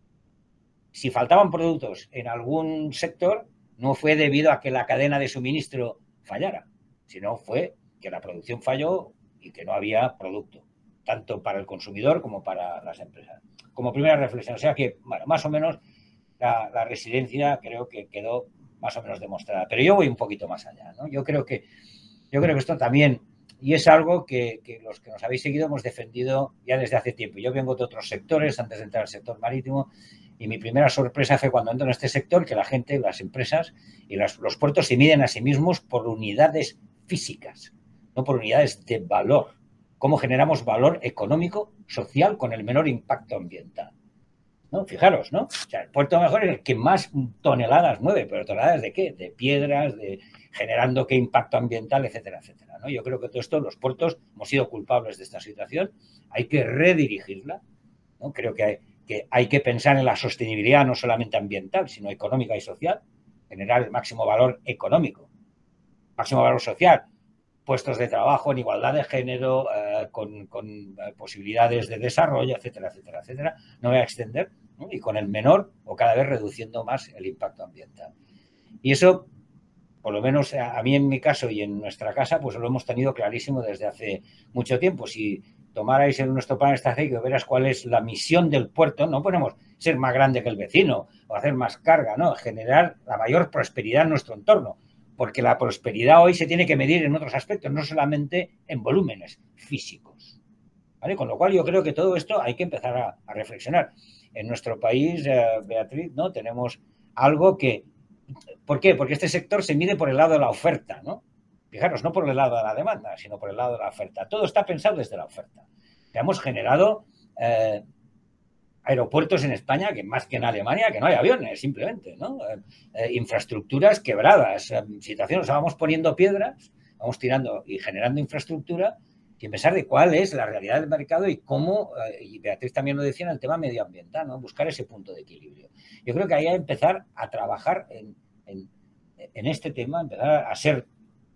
si faltaban productos en algún sector, no fue debido a que la cadena de suministro fallara, sino fue que la producción falló y que no había producto, tanto para el consumidor como para las empresas. Como primera reflexión, o sea que, bueno, más o menos la, la resiliencia creo que quedó más o menos demostrada. Pero yo voy un poquito más allá, ¿no? Yo creo que, yo creo que esto también... Y es algo que, que los que nos habéis seguido hemos defendido ya desde hace tiempo. Yo vengo de otros sectores, antes de entrar al sector marítimo, y mi primera sorpresa fue cuando entro en este sector, que la gente, las empresas y las, los puertos se miden a sí mismos por unidades físicas, no por unidades de valor. Cómo generamos valor económico, social, con el menor impacto ambiental, ¿no? Fijaros, ¿no? O sea, el puerto mejor es el que más toneladas mueve, pero toneladas ¿de qué? De piedras, de generando qué impacto ambiental, etcétera, etcétera, ¿no? Yo creo que todo esto, los puertos hemos sido culpables de esta situación, hay que redirigirla, ¿no? Creo que hay, que hay que pensar en la sostenibilidad no solamente ambiental, sino económica y social, generar el máximo valor económico, máximo valor social, puestos de trabajo en igualdad de género, eh, con, con eh, posibilidades de desarrollo, etcétera, etcétera, etcétera. No voy a extender, ¿no? Y con el menor o cada vez reduciendo más el impacto ambiental. Y eso, por lo menos a, a mí en mi caso y en nuestra casa, pues lo hemos tenido clarísimo desde hace mucho tiempo. Si tomarais en nuestro plan estratégico, verás cuál es la misión del puerto, no ponemos ser más grande que el vecino o hacer más carga, no, generar la mayor prosperidad en nuestro entorno. Porque la prosperidad hoy se tiene que medir en otros aspectos, no solamente en volúmenes físicos, ¿vale? Con lo cual yo creo que todo esto hay que empezar a, a reflexionar. En nuestro país, eh, Beatriz, ¿no?, tenemos algo que... ¿Por qué? Porque este sector se mide por el lado de la oferta, ¿no? Fijaros, no por el lado de la demanda, sino por el lado de la oferta. Todo está pensado desde la oferta. Hemos generado... Eh, aeropuertos en España, que más que en Alemania, que no hay aviones, simplemente, ¿no? Eh, eh, infraestructuras quebradas, eh, situaciones, o sea, vamos poniendo piedras, vamos tirando y generando infraestructura sin pensar de cuál es la realidad del mercado y cómo, eh, y Beatriz también lo decía en el tema medioambiental, ¿no?, buscar ese punto de equilibrio. Yo creo que ahí hay que empezar a trabajar en, en, en este tema, empezar a ser,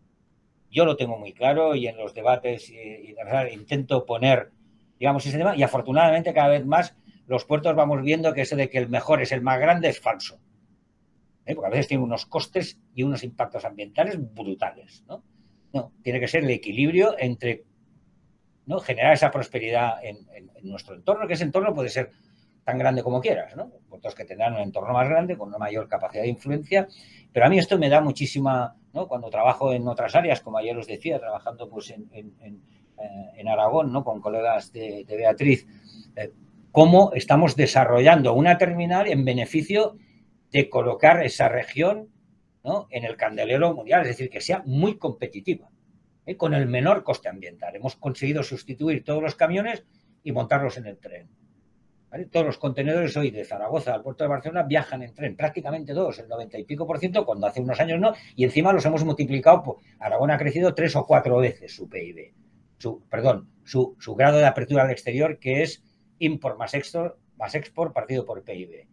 yo lo tengo muy claro y en los debates y, y, intento poner, digamos, ese tema, y afortunadamente cada vez más los puertos vamos viendo que eso de que el mejor es el más grande es falso, ¿eh? Porque a veces tiene unos costes y unos impactos ambientales brutales, ¿no? No, tiene que ser el equilibrio entre, ¿no?, generar esa prosperidad en, en, en nuestro entorno, que ese entorno puede ser tan grande como quieras, ¿no? Puertos que tendrán un entorno más grande, con una mayor capacidad de influencia, pero a mí esto me da muchísima, ¿no?, cuando trabajo en otras áreas, como ayer os decía, trabajando pues en, en, en, en Aragón, ¿no?, con colegas de, de Beatriz, eh, cómo estamos desarrollando una terminal en beneficio de colocar esa región, ¿no?, en el candelero mundial, es decir, que sea muy competitiva, ¿eh?, con el menor coste ambiental. Hemos conseguido sustituir todos los camiones y montarlos en el tren, ¿vale? Todos los contenedores hoy de Zaragoza al puerto de Barcelona viajan en tren, prácticamente todos, el noventa y pico por ciento, cuando hace unos años no, y encima los hemos multiplicado. Por, Aragón ha crecido tres o cuatro veces su P I B, su, perdón, su, su grado de apertura al exterior, que es import más export, más export partido por P I B,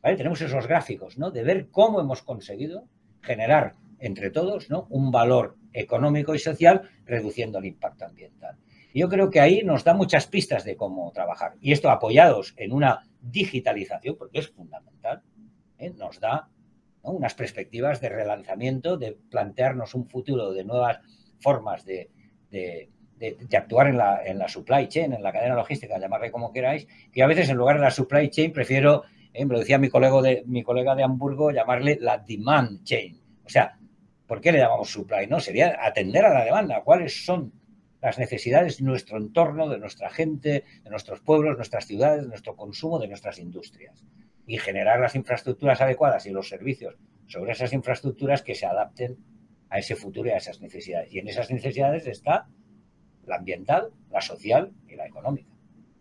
¿vale? Tenemos esos gráficos, ¿no? De ver cómo hemos conseguido generar entre todos, ¿no? Un valor económico y social reduciendo el impacto ambiental. Y yo creo que ahí nos da muchas pistas de cómo trabajar. Y esto apoyados en una digitalización, porque es fundamental, ¿eh? Nos da, ¿no? Unas perspectivas de relanzamiento, de plantearnos un futuro de nuevas formas de, de, de, de actuar en la, en la supply chain, en la cadena logística, llamarle como queráis, que a veces en lugar de la supply chain prefiero, eh, me lo decía mi colega, de, mi colega de Hamburgo, llamarle la demand chain. O sea, ¿por qué le llamamos supply? No, sería atender a la demanda. ¿Cuáles son las necesidades de nuestro entorno, de nuestra gente, de nuestros pueblos, nuestras ciudades, de nuestro consumo, de nuestras industrias? Y generar las infraestructuras adecuadas y los servicios sobre esas infraestructuras que se adapten a ese futuro y a esas necesidades. Y en esas necesidades está la ambiental, la social y la económica.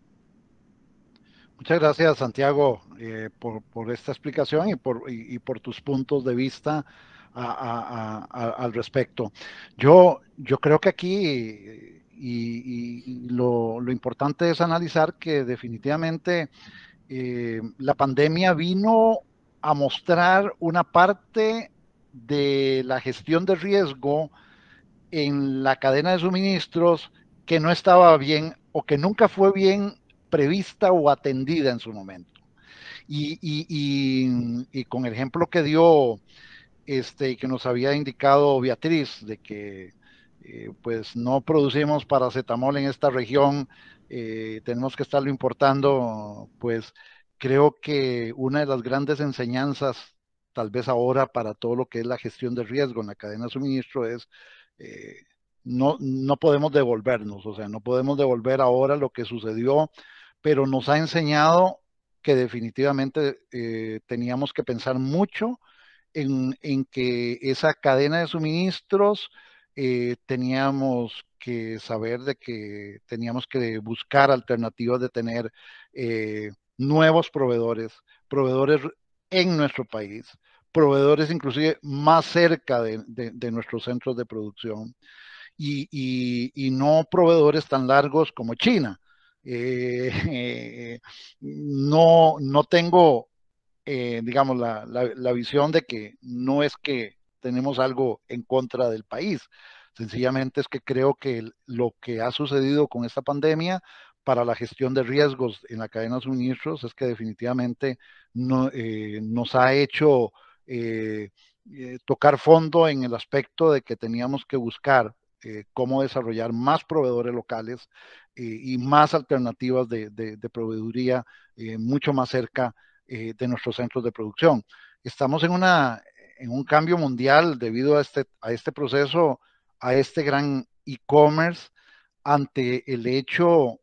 Muchas gracias, Santiago, eh, por, por esta explicación y por, y, y por tus puntos de vista a, a, a, al respecto. Yo, yo creo que aquí y, y lo, lo importante es analizar que definitivamente eh, la pandemia vino a mostrar una parte de la gestión de riesgo en la cadena de suministros que no estaba bien o que nunca fue bien prevista o atendida en su momento. Y, y, y, y con el ejemplo que dio este, que nos había indicado Beatriz, de que eh, pues no producimos paracetamol en esta región, eh, tenemos que estarlo importando, pues creo que una de las grandes enseñanzas, tal vez ahora para todo lo que es la gestión de riesgo en la cadena de suministro es, eh, no, no podemos devolvernos, o sea, no podemos devolver ahora lo que sucedió, pero nos ha enseñado que definitivamente eh, teníamos que pensar mucho en, en que esa cadena de suministros eh, teníamos que saber de que teníamos que buscar alternativas de tener eh, nuevos proveedores, proveedores en nuestro país, proveedores inclusive más cerca de, de, de nuestros centros de producción y, y, y, no proveedores tan largos como China. Eh, eh, no, no tengo eh, digamos, la, la, la visión de que no es que tenemos algo en contra del país, sencillamente es que creo que lo que ha sucedido con esta pandemia para la gestión de riesgos en la cadena de suministros es que definitivamente no, eh, nos ha hecho eh, eh, tocar fondo en el aspecto de que teníamos que buscar eh, cómo desarrollar más proveedores locales eh, y más alternativas de, de, de proveeduría eh, mucho más cerca eh, de nuestros centros de producción. Estamos en, una, en un cambio mundial debido a este, a este proceso, a este gran e-commerce, ante el hecho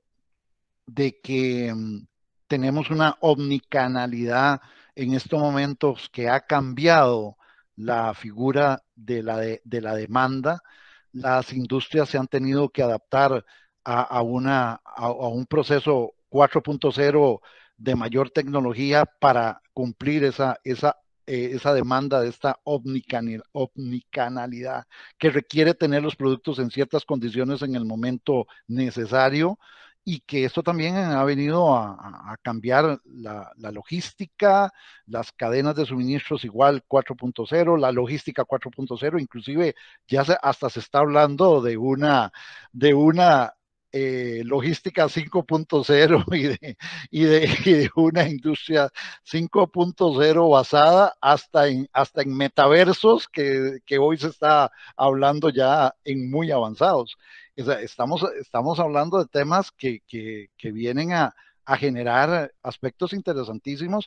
de que um, tenemos una omnicanalidad en estos momentos que ha cambiado la figura de la, de, de la demanda. Las industrias se han tenido que adaptar a, a, una, a, a un proceso cuatro punto cero de mayor tecnología para cumplir esa, esa, eh, esa demanda de esta omnicanalidad, omnicanalidad que requiere tener los productos en ciertas condiciones en el momento necesario y que esto también ha venido a, a cambiar la, la, logística, las cadenas de suministros igual cuatro punto cero, la logística cuatro punto cero, inclusive ya se, hasta se está hablando de una, de una eh, logística cinco punto cero y de, y, de, y de una industria cinco punto cero basada hasta en, hasta en metaversos que, que hoy se está hablando ya en muy avanzados. O sea, estamos, estamos hablando de temas que, que, que vienen a, a, generar aspectos interesantísimos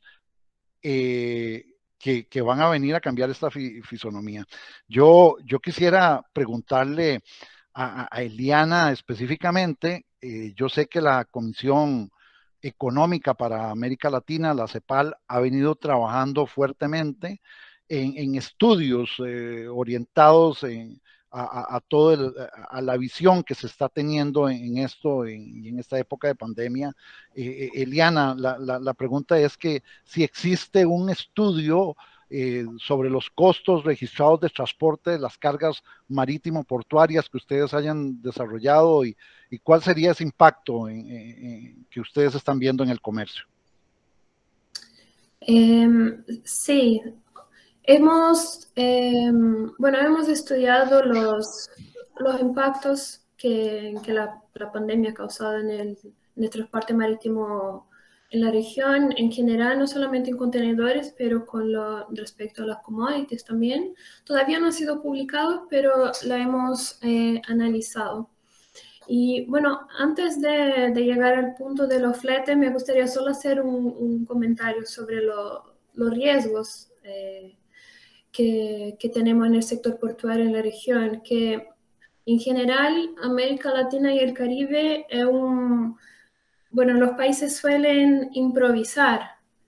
eh, que, que, van a venir a cambiar esta fi, fisonomía. Yo, yo quisiera preguntarle a, a Eliana específicamente, eh, yo sé que la Comisión Económica para América Latina, la CEPAL, ha venido trabajando fuertemente en, en estudios eh, orientados en A, a, todo el, a la visión que se está teniendo en, en esto en, en esta época de pandemia. Eh, Eliana, la, la, la pregunta es que si existe un estudio eh, sobre los costos registrados de transporte de las cargas marítimo-portuarias que ustedes hayan desarrollado y, y cuál sería ese impacto en, en, en, que ustedes están viendo en el comercio. Eh, sí, hemos, eh, bueno, hemos estudiado los, los impactos que, que la, la pandemia ha causado en el, en el transporte marítimo en la región en general, no solamente en contenedores, pero con lo respecto a las commodities también. Todavía no ha sido publicado, pero la hemos eh, analizado. Y bueno, antes de, de, llegar al punto de los fletes, me gustaría solo hacer un, un comentario sobre lo, los riesgos eh, que, que tenemos en el sector portuario en la región, que en general América Latina y el Caribe es un, bueno, los países suelen improvisar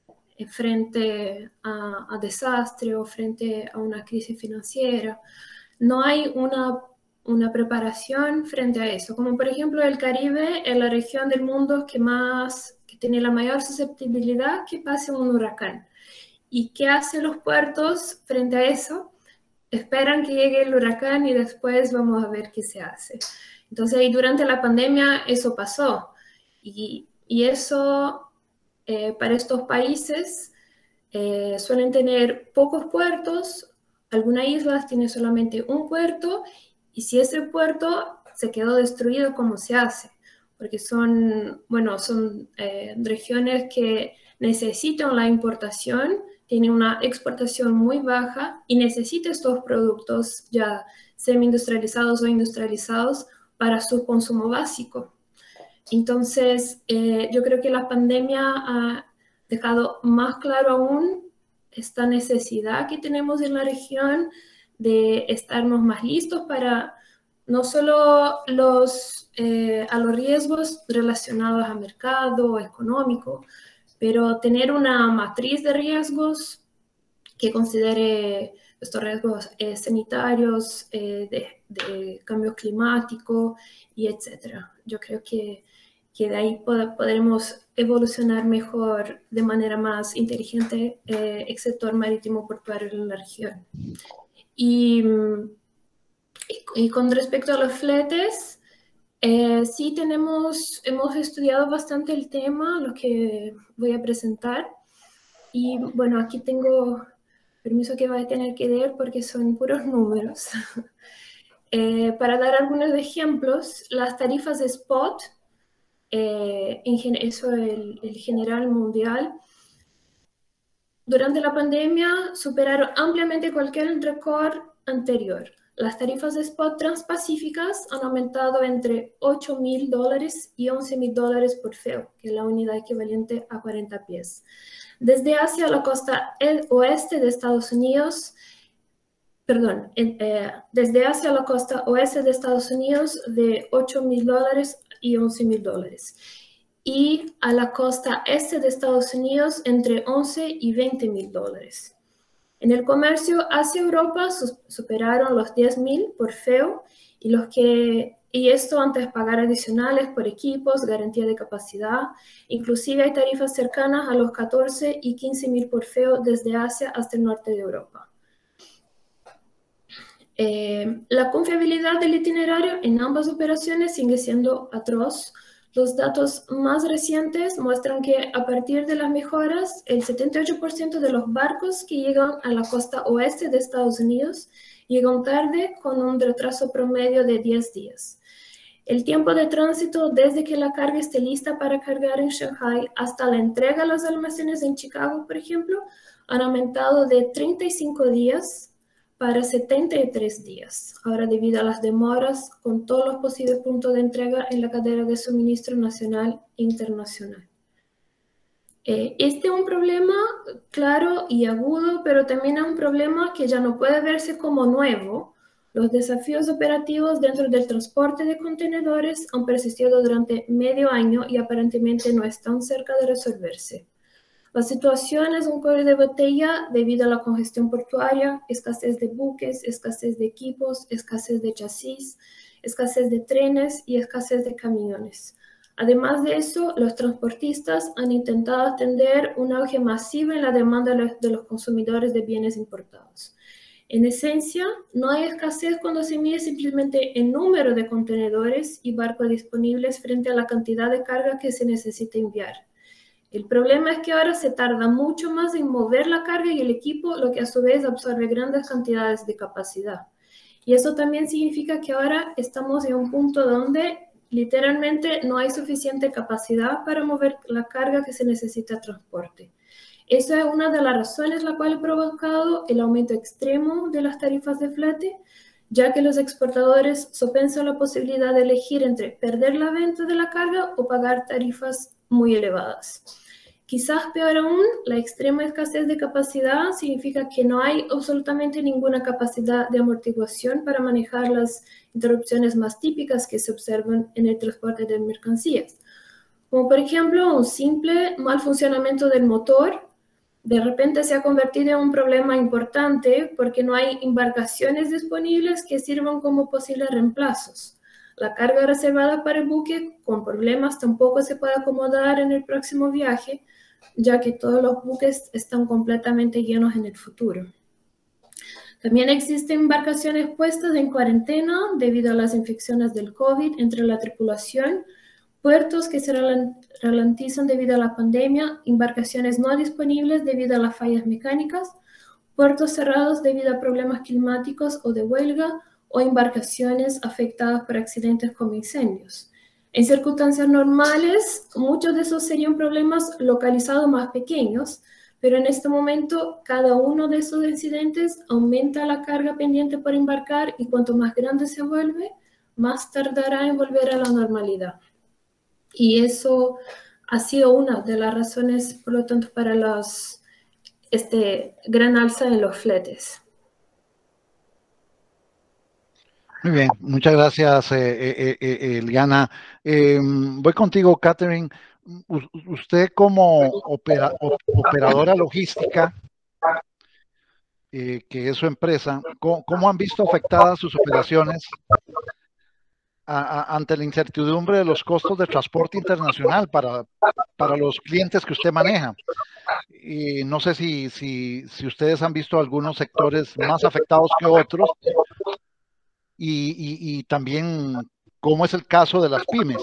frente a, a desastre o frente a una crisis financiera. No hay una, una preparación frente a eso. Como por ejemplo el Caribe es la región del mundo que más, que tiene la mayor susceptibilidad que pase un huracán. ¿Y qué hacen los puertos frente a eso? Esperan que llegue el huracán y después vamos a ver qué se hace. Entonces, y durante la pandemia eso pasó. Y, y eso, eh, para estos países, eh, suelen tener pocos puertos. Algunas islas tienen solamente un puerto. Y si ese puerto se quedó destruido, ¿cómo se hace? Porque son, bueno, son eh, regiones que necesitan la importación, tiene una exportación muy baja y necesita estos productos ya semi-industrializados o industrializados para su consumo básico. Entonces, eh, yo creo que la pandemia ha dejado más claro aún esta necesidad que tenemos en la región de estarnos más listos para no solo los, eh, a los riesgos relacionados al mercado económico, pero tener una matriz de riesgos que considere estos riesgos eh, sanitarios, eh, de, de cambio climático y etcétera. Yo creo que, que de ahí pod podremos evolucionar mejor de manera más inteligente eh, el sector marítimo portuario en la región. Y, y, y con respecto a los fletes, eh, sí tenemos, hemos estudiado bastante el tema, lo que voy a presentar. Y bueno, aquí tengo permiso que voy a tener que leer porque son puros números. eh, para dar algunos ejemplos, las tarifas de spot, eh, en eso el, el general mundial, durante la pandemia superaron ampliamente cualquier récord anterior. Las tarifas de spot transpacíficas han aumentado entre ocho mil dólares y once mil dólares por feo, que es la unidad equivalente a cuarenta pies. Desde Asia a la costa oeste de Estados Unidos, perdón, eh, desde Asia a la costa oeste de Estados Unidos de ocho mil dólares y once mil dólares. Y a la costa este de Estados Unidos entre once y veinte mil dólares. En el comercio hacia Europa superaron los diez mil por feo y, los que, y esto antes de pagar adicionales por equipos, garantía de capacidad. Inclusive hay tarifas cercanas a los catorce y quince mil por feo desde Asia hasta el norte de Europa. Eh, la confiabilidad del itinerario en ambas operaciones sigue siendo atroz. Los datos más recientes muestran que a partir de las mejoras, el setenta y ocho por ciento de los barcos que llegan a la costa oeste de Estados Unidos llegan tarde con un retraso promedio de diez días. El tiempo de tránsito desde que la carga esté lista para cargar en Shanghai hasta la entrega a los almacenes en Chicago, por ejemplo, han aumentado de treinta y cinco días para setenta y tres días, ahora debido a las demoras con todos los posibles puntos de entrega en la cadena de suministro nacional e internacional. Eh, este es un problema claro y agudo, pero también es un problema que ya no puede verse como nuevo. Los desafíos operativos dentro del transporte de contenedores han persistido durante medio año y aparentemente no están cerca de resolverse. La situación es un cuello de botella debido a la congestión portuaria, escasez de buques, escasez de equipos, escasez de chasis, escasez de trenes y escasez de camiones. Además de eso, los transportistas han intentado atender un auge masivo en la demanda de los consumidores de bienes importados. En esencia, no hay escasez cuando se mide simplemente el número de contenedores y barcos disponibles frente a la cantidad de carga que se necesita enviar. El problema es que ahora se tarda mucho más en mover la carga y el equipo, lo que a su vez absorbe grandes cantidades de capacidad. Y eso también significa que ahora estamos en un punto donde literalmente no hay suficiente capacidad para mover la carga que se necesita de transporte. Eso es una de las razones la cual ha provocado el aumento extremo de las tarifas de flete, ya que los exportadores sopensan la posibilidad de elegir entre perder la venta de la carga o pagar tarifas muy elevadas. Quizás peor aún, la extrema escasez de capacidad significa que no hay absolutamente ninguna capacidad de amortiguación para manejar las interrupciones más típicas que se observan en el transporte de mercancías, como por ejemplo un simple mal funcionamiento del motor. De repente se ha convertido en un problema importante porque no hay embarcaciones disponibles que sirvan como posibles reemplazos. La carga reservada para el buque con problemas tampoco se puede acomodar en el próximo viaje, ya que todos los buques están completamente llenos en el futuro. También existen embarcaciones puestas en cuarentena debido a las infecciones del COVID entre la tripulación, puertos que se ralentizan debido a la pandemia, embarcaciones no disponibles debido a las fallas mecánicas, puertos cerrados debido a problemas climáticos o de huelga, o embarcaciones afectadas por accidentes como incendios. En circunstancias normales, muchos de esos serían problemas localizados más pequeños, pero en este momento cada uno de esos incidentes aumenta la carga pendiente por embarcar y cuanto más grande se vuelve, más tardará en volver a la normalidad. Y eso ha sido una de las razones, por lo tanto, para los, este gran alza en los fletes. Muy bien, muchas gracias, eh, eh, eh, Eliana. Eh, voy contigo, Catherine. U usted como opera operadora logística, eh, que es su empresa, ¿cómo, cómo han visto afectadas sus operaciones a, a, ante la incertidumbre de los costos de transporte internacional para, para los clientes que usted maneja? Y no sé si, si, si ustedes han visto algunos sectores más afectados que otros. Y, y, y también cómo es el caso de las pymes.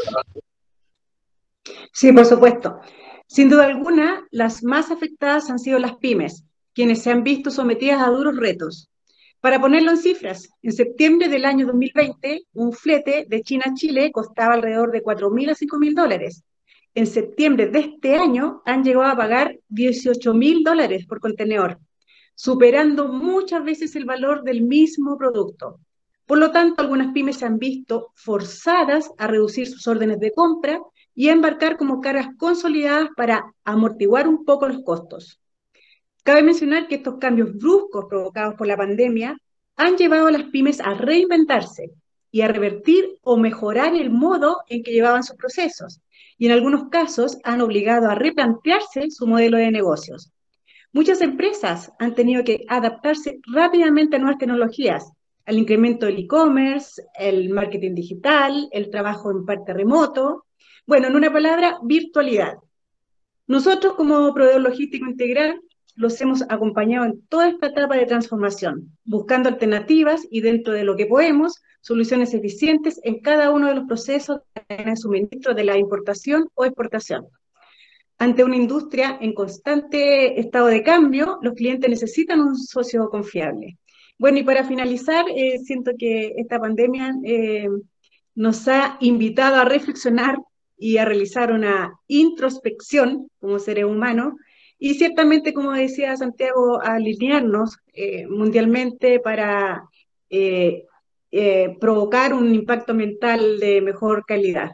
Sí, por supuesto. Sin duda alguna, las más afectadas han sido las pymes, quienes se han visto sometidas a duros retos. Para ponerlo en cifras, en septiembre del año dos mil veinte, un flete de China a Chile costaba alrededor de cuatro mil a cinco mil dólares. En septiembre de este año han llegado a pagar dieciocho mil dólares por contenedor, superando muchas veces el valor del mismo producto. Por lo tanto, algunas pymes se han visto forzadas a reducir sus órdenes de compra y a embarcar como cargas consolidadas para amortiguar un poco los costos. Cabe mencionar que estos cambios bruscos provocados por la pandemia han llevado a las pymes a reinventarse y a revertir o mejorar el modo en que llevaban sus procesos, y en algunos casos han obligado a replantearse su modelo de negocios. Muchas empresas han tenido que adaptarse rápidamente a nuevas tecnologías, al incremento del e-commerce, el marketing digital, el trabajo en parte remoto. Bueno, en una palabra, virtualidad. Nosotros como proveedor logístico integral los hemos acompañado en toda esta etapa de transformación, buscando alternativas y dentro de lo que podemos, soluciones eficientes en cada uno de los procesos de suministro de la importación o exportación. Ante una industria en constante estado de cambio, los clientes necesitan un socio confiable. Bueno, y para finalizar, eh, siento que esta pandemia eh, nos ha invitado a reflexionar y a realizar una introspección como seres humanos, y ciertamente, como decía Santiago, a alinearnos eh, mundialmente para eh, eh, provocar un impacto ambiental de mejor calidad.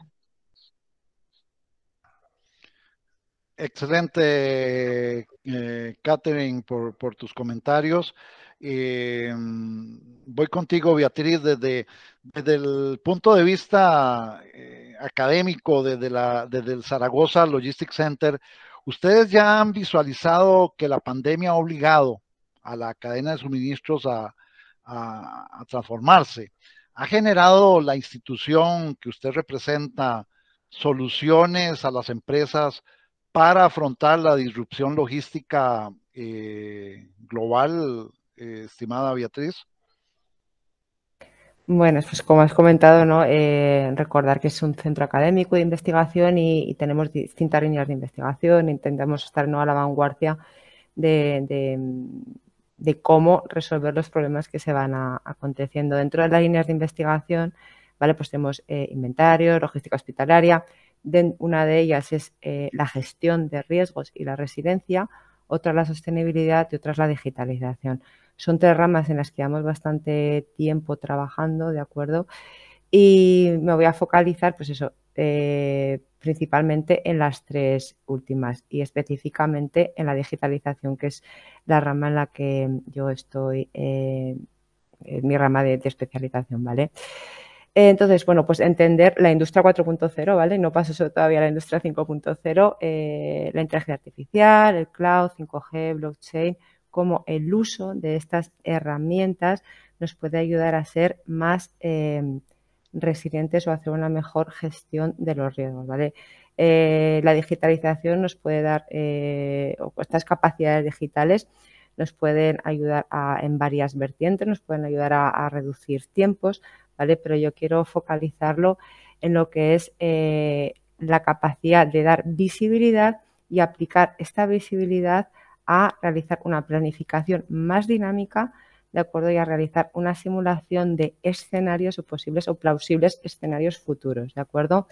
Excelente, eh, Catherine, por, por tus comentarios. Eh, voy contigo, Beatriz, desde, desde el punto de vista eh, académico, desde, la, desde el Zaragoza Logistics Center. ¿Ustedes ya han visualizado que la pandemia ha obligado a la cadena de suministros a, a, a transformarse? ¿Ha generado la institución que usted representa soluciones a las empresas para afrontar la disrupción logística eh, global, eh, estimada Beatriz? Bueno, pues como has comentado, ¿no? Eh, recordar que es un centro académico de investigación y, y tenemos distintas líneas de investigación, intentamos estar, ¿no?, a la vanguardia de, de, de cómo resolver los problemas que se van a, aconteciendo. Dentro de las líneas de investigación, ¿vale? Pues tenemos eh, inventario, logística hospitalaria. De, una de ellas es eh, la gestión de riesgos y la resiliencia, otra la sostenibilidad y otra es la digitalización. Son tres ramas en las que llevamos bastante tiempo trabajando, ¿de acuerdo? Y me voy a focalizar, pues eso, eh, principalmente en las tres últimas y específicamente en la digitalización, que es la rama en la que yo estoy, eh, en mi rama de, de especialización, ¿vale? Entonces, bueno, pues entender la industria cuatro punto cero, ¿vale? No paso eso todavía a la industria cinco punto cero, eh, la inteligencia artificial, el cloud, cinco G, blockchain, cómo el uso de estas herramientas nos puede ayudar a ser más eh, resilientes o hacer una mejor gestión de los riesgos, ¿vale? Eh, la digitalización nos puede dar, eh, o estas capacidades digitales nos pueden ayudar a, en varias vertientes, nos pueden ayudar a, a reducir tiempos, ¿vale? Pero yo quiero focalizarlo en lo que es eh, la capacidad de dar visibilidad y aplicar esta visibilidad a realizar una planificación más dinámica, ¿de acuerdo? Y a realizar una simulación de escenarios o posibles o plausibles escenarios futuros, ¿de acuerdo?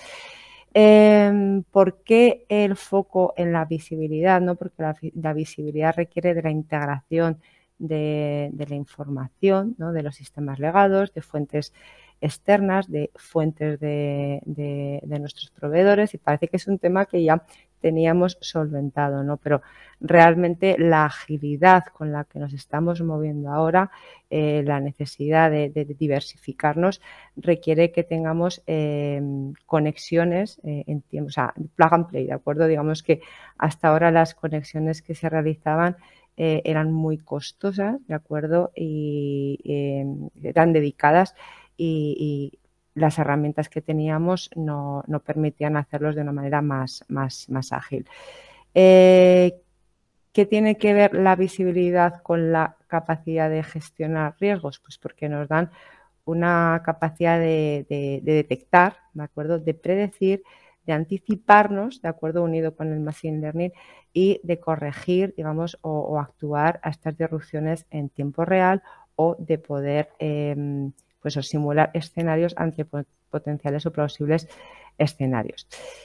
Eh, ¿Por qué el foco en la visibilidad? ¿No? Porque la, la visibilidad requiere de la integración de, de la información, ¿no?, de los sistemas legados, de fuentes externas, de fuentes de, de, de nuestros proveedores, y parece que es un tema que ya teníamos solventado, ¿no? Pero realmente la agilidad con la que nos estamos moviendo ahora, eh, la necesidad de, de diversificarnos, requiere que tengamos eh, conexiones eh, en tiempo, o sea, plug and play, ¿de acuerdo? Digamos que hasta ahora las conexiones que se realizaban eh, eran muy costosas, ¿de acuerdo? Y eh, eran dedicadas y, y las herramientas que teníamos no, no permitían hacerlos de una manera más, más, más ágil. Eh, ¿Qué tiene que ver la visibilidad con la capacidad de gestionar riesgos? Pues porque nos dan una capacidad de, de, de detectar, ¿de acuerdo?, de predecir, de anticiparnos, ¿de acuerdo?, unido con el Machine Learning, y de corregir, digamos, o, o actuar a estas disrupciones en tiempo real, o de poder eh, pues, o simular escenarios ante potenciales o plausibles escenarios.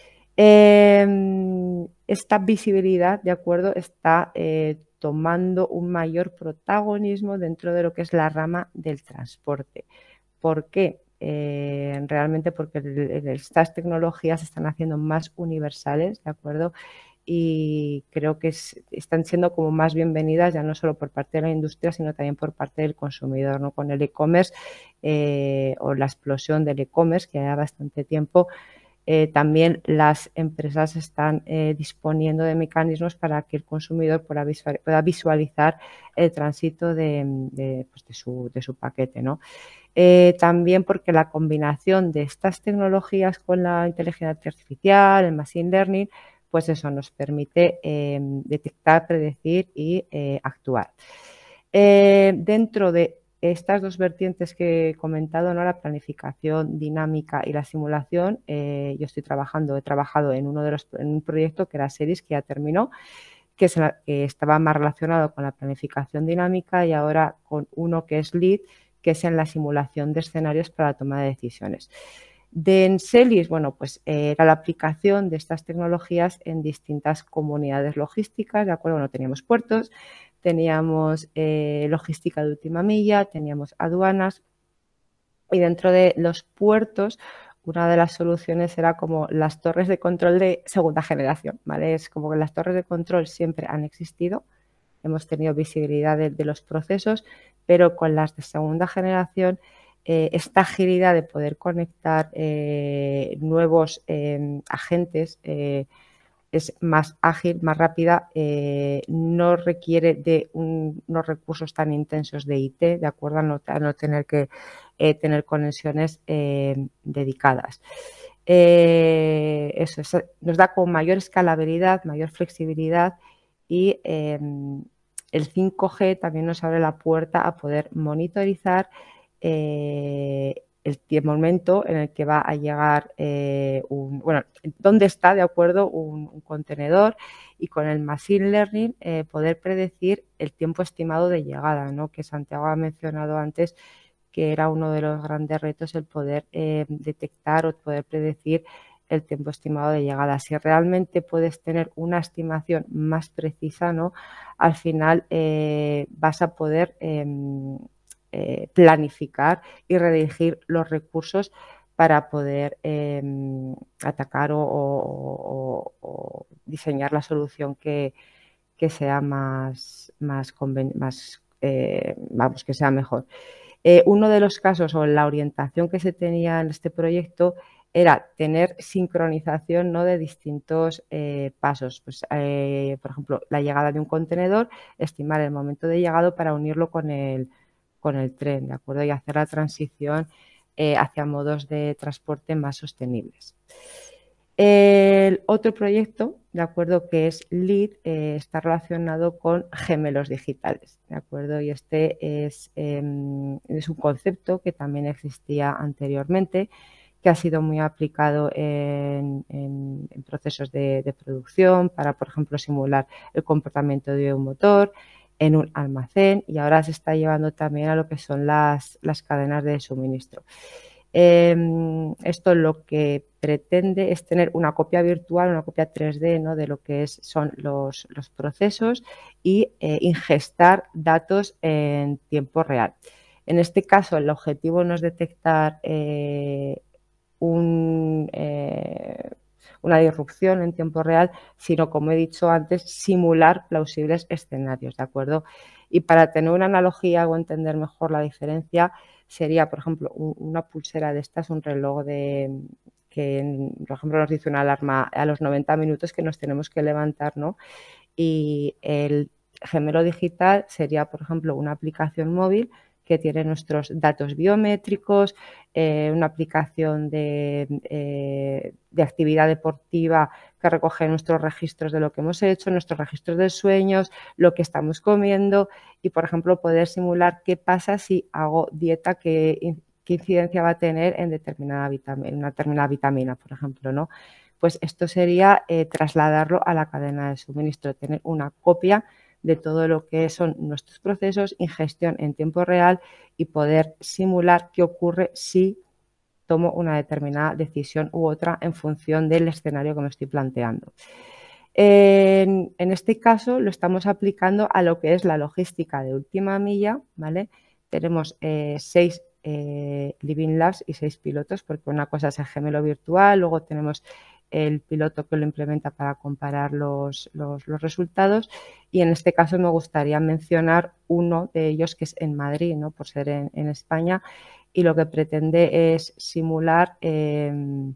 Eh, esta visibilidad, ¿de acuerdo?, está eh, tomando un mayor protagonismo dentro de lo que es la rama del transporte. ¿Por qué? Eh, realmente porque estas tecnologías se están haciendo más universales, ¿de acuerdo? Y creo que es, están siendo como más bienvenidas, ya no solo por parte de la industria, sino también por parte del consumidor, ¿no? Con el e-commerce eh, o la explosión del e-commerce, que ya bastante tiempo, eh, también las empresas están eh, disponiendo de mecanismos para que el consumidor pueda, visual, pueda visualizar el tránsito de, de, pues de, su, de su paquete, ¿no? Eh, también porque la combinación de estas tecnologías con la inteligencia artificial, el machine learning, pues eso nos permite eh, detectar, predecir y eh, actuar. Eh, dentro de estas dos vertientes que he comentado, ¿no?, la planificación dinámica y la simulación, eh, yo estoy trabajando, he trabajado en uno de los en un proyecto que era SERIS, que ya terminó, que, es la, que estaba más relacionado con la planificación dinámica, y ahora con uno que es LEAD, que es en la simulación de escenarios para la toma de decisiones. De Encelis, bueno, pues eh, era la aplicación de estas tecnologías en distintas comunidades logísticas, ¿de acuerdo? Bueno, teníamos puertos, teníamos eh, logística de última milla, teníamos aduanas, y dentro de los puertos una de las soluciones era como las torres de control de segunda generación, ¿vale? Es como que las torres de control siempre han existido, hemos tenido visibilidad de, de los procesos, pero con las de segunda generación, eh, esta agilidad de poder conectar eh, nuevos eh, agentes eh, es más ágil, más rápida, eh, no requiere de un, unos recursos tan intensos de I T, de acuerdo, a no, a no tener que eh, tener conexiones eh, dedicadas. Eh, eso, eso nos da como mayor escalabilidad, mayor flexibilidad, y eh, el cinco G también nos abre la puerta a poder monitorizar eh, el, el momento en el que va a llegar eh, un, bueno, dónde está, de acuerdo, un, un contenedor, y con el Machine Learning eh, poder predecir el tiempo estimado de llegada, ¿no? Que Santiago ha mencionado antes, que era uno de los grandes retos el poder eh, detectar o poder predecir el tiempo estimado de llegada. Si realmente puedes tener una estimación más precisa, ¿no? Al final eh, vas a poder eh, eh, planificar y redirigir los recursos para poder eh, atacar o, o, o, diseñar la solución que, que sea más, más, más eh, vamos, que sea mejor. Eh, uno de los casos o la orientación que se tenía en este proyecto era tener sincronización, ¿no?, de distintos eh, pasos. Pues, eh, por ejemplo, la llegada de un contenedor, estimar el momento de llegado para unirlo con el, con el tren, ¿de acuerdo? Y hacer la transición eh, hacia modos de transporte más sostenibles. El otro proyecto, de acuerdo, que es LEAD, eh, está relacionado con gemelos digitales, de acuerdo, y este es, eh, es un concepto que también existía anteriormente, que ha sido muy aplicado en, en, en procesos de, de producción para, por ejemplo, simular el comportamiento de un motor en un almacén, y ahora se está llevando también a lo que son las, las cadenas de suministro. Eh, esto lo que pretende es tener una copia virtual, una copia tres D, ¿no?, de lo que es, son los, los procesos y eh, ingestar datos en tiempo real. En este caso, el objetivo no es detectar eh, un, eh, una disrupción en tiempo real, sino, como he dicho antes, simular plausibles escenarios, ¿de acuerdo? Y para tener una analogía o entender mejor la diferencia, sería, por ejemplo, una pulsera de estas, un reloj de que, por ejemplo, nos dice una alarma a los noventa minutos que nos tenemos que levantar, ¿no? Y el gemelo digital sería, por ejemplo, una aplicación móvil que tiene nuestros datos biométricos, eh, una aplicación de, eh, de actividad deportiva que recoge nuestros registros de lo que hemos hecho, nuestros registros de sueños, lo que estamos comiendo, y, por ejemplo, poder simular qué pasa si hago dieta, qué, qué incidencia va a tener en determinada vitamina, una determinada vitamina, por ejemplo, ¿no? Pues esto sería eh, trasladarlo a la cadena de suministro, tener una copia de todo lo que son nuestros procesos, ingestión en tiempo real, y poder simular qué ocurre si tomo una determinada decisión u otra en función del escenario que me estoy planteando. En, en este caso lo estamos aplicando a lo que es la logística de última milla, ¿vale? Tenemos eh, seis eh, Living Labs y seis pilotos, porque una cosa es el gemelo virtual, luego tenemos el piloto que lo implementa para comparar los, los, los resultados, y en este caso me gustaría mencionar uno de ellos que es en Madrid, ¿no?, por ser en, en España, y lo que pretende es simular eh,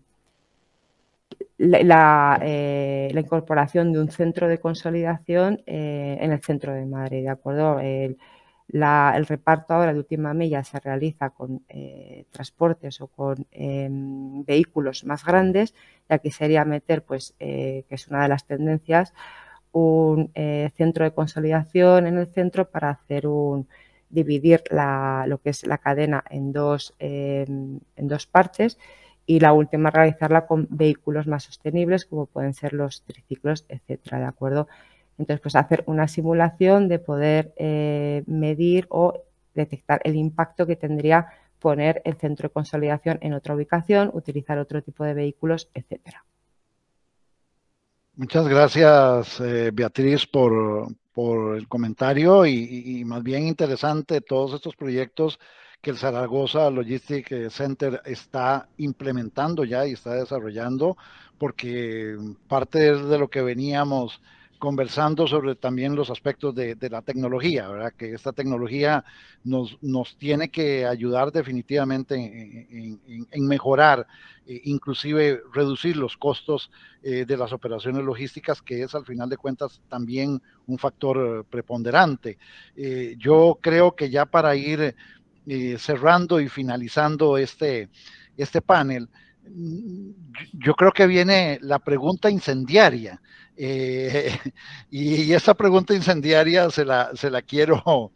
la, la, eh, la incorporación de un centro de consolidación eh, en el centro de Madrid, ¿de acuerdo? El, La, el reparto ahora de última milla se realiza con eh, transportes o con eh, vehículos más grandes, y aquí sería meter, pues, eh, que es una de las tendencias, un eh, centro de consolidación en el centro para hacer un dividir la, lo que es la cadena en dos, eh, en dos partes, y la última realizarla con vehículos más sostenibles, como pueden ser los triciclos, etcétera, ¿de acuerdo? Entonces, pues hacer una simulación de poder eh, medir o detectar el impacto que tendría poner el centro de consolidación en otra ubicación, utilizar otro tipo de vehículos, etcétera. Muchas gracias, eh, Beatriz, por, por el comentario, y, y más bien interesante todos estos proyectos que el Zaragoza Logistic Center está implementando ya y está desarrollando, porque parte de lo que veníamos conversando sobre también los aspectos de, de la tecnología, ¿verdad? Que esta tecnología nos, nos tiene que ayudar definitivamente en, en, en mejorar, eh, inclusive reducir los costos eh, de las operaciones logísticas, que es al final de cuentas también un factor preponderante. Eh, yo creo que ya para ir eh, cerrando y finalizando este, este panel, yo creo que viene la pregunta incendiaria. Eh, y, y esta pregunta incendiaria se la, se la quiero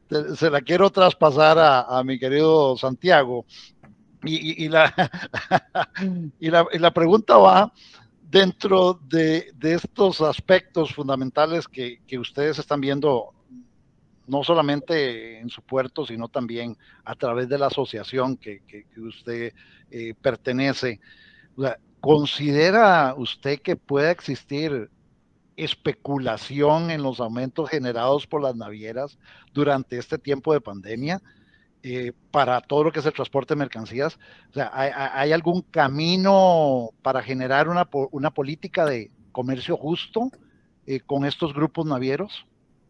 se la quiero traspasar a, a mi querido Santiago. Y, y, y, la, y, la, y la pregunta va dentro de, de estos aspectos fundamentales que, que ustedes están viendo, no solamente en su puerto, sino también a través de la asociación que, que, que usted eh, pertenece. O sea, ¿considera usted que pueda existir especulación en los aumentos generados por las navieras durante este tiempo de pandemia eh, para todo lo que es el transporte de mercancías? O sea, ¿hay, hay algún camino para generar una, una política de comercio justo eh, con estos grupos navieros?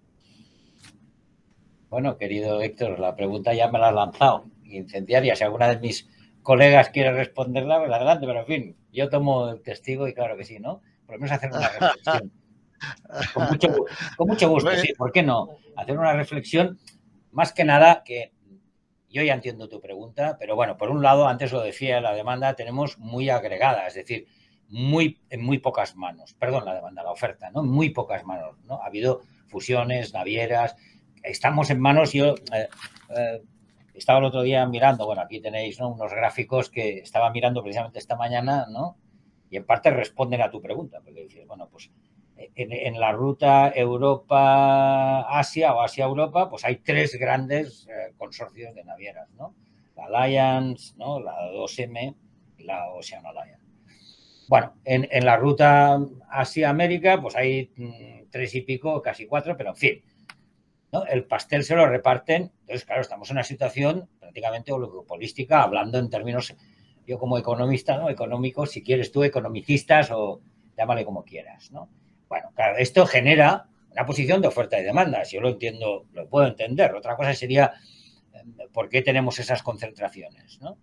Bueno, querido Héctor, la pregunta ya me la has lanzado, incendiaria. Si alguna de mis colegas quiere responderla, pues adelante, pero en fin, yo tomo el testigo y claro que sí, ¿no? Por lo menos hacer una reflexión. Con mucho, con mucho gusto, sí, ¿por qué no? Hacer una reflexión, más que nada, que yo ya entiendo tu pregunta, pero bueno, por un lado, antes lo decía, la demanda tenemos muy agregada, es decir, muy, en muy pocas manos, perdón, la demanda, la oferta, ¿no? Muy pocas manos, ¿no? Ha habido fusiones, navieras, estamos en manos, yo eh, eh, estaba el otro día mirando, bueno, aquí tenéis, ¿no?, unos gráficos que estaba mirando precisamente esta mañana, ¿no? Y en parte responden a tu pregunta, porque dices, bueno, pues en, en la ruta Europa-Asia o Asia-Europa, pues hay tres grandes eh, consorcios de navieras, ¿no? La Alliance, ¿no?, la dos eme y la Ocean Alliance. Bueno, en, en la ruta Asia-América, pues hay mmm, tres y pico, casi cuatro, pero en fin, ¿no? El pastel se lo reparten. Entonces, claro, estamos en una situación prácticamente oligopolística, hablando en términos, yo como economista, ¿no?, económicos, si quieres tú, economicistas o llámale como quieras, ¿no? Bueno, claro, esto genera una posición de oferta y demanda. Si yo lo entiendo, lo puedo entender. Otra cosa sería por qué tenemos esas concentraciones, ¿no?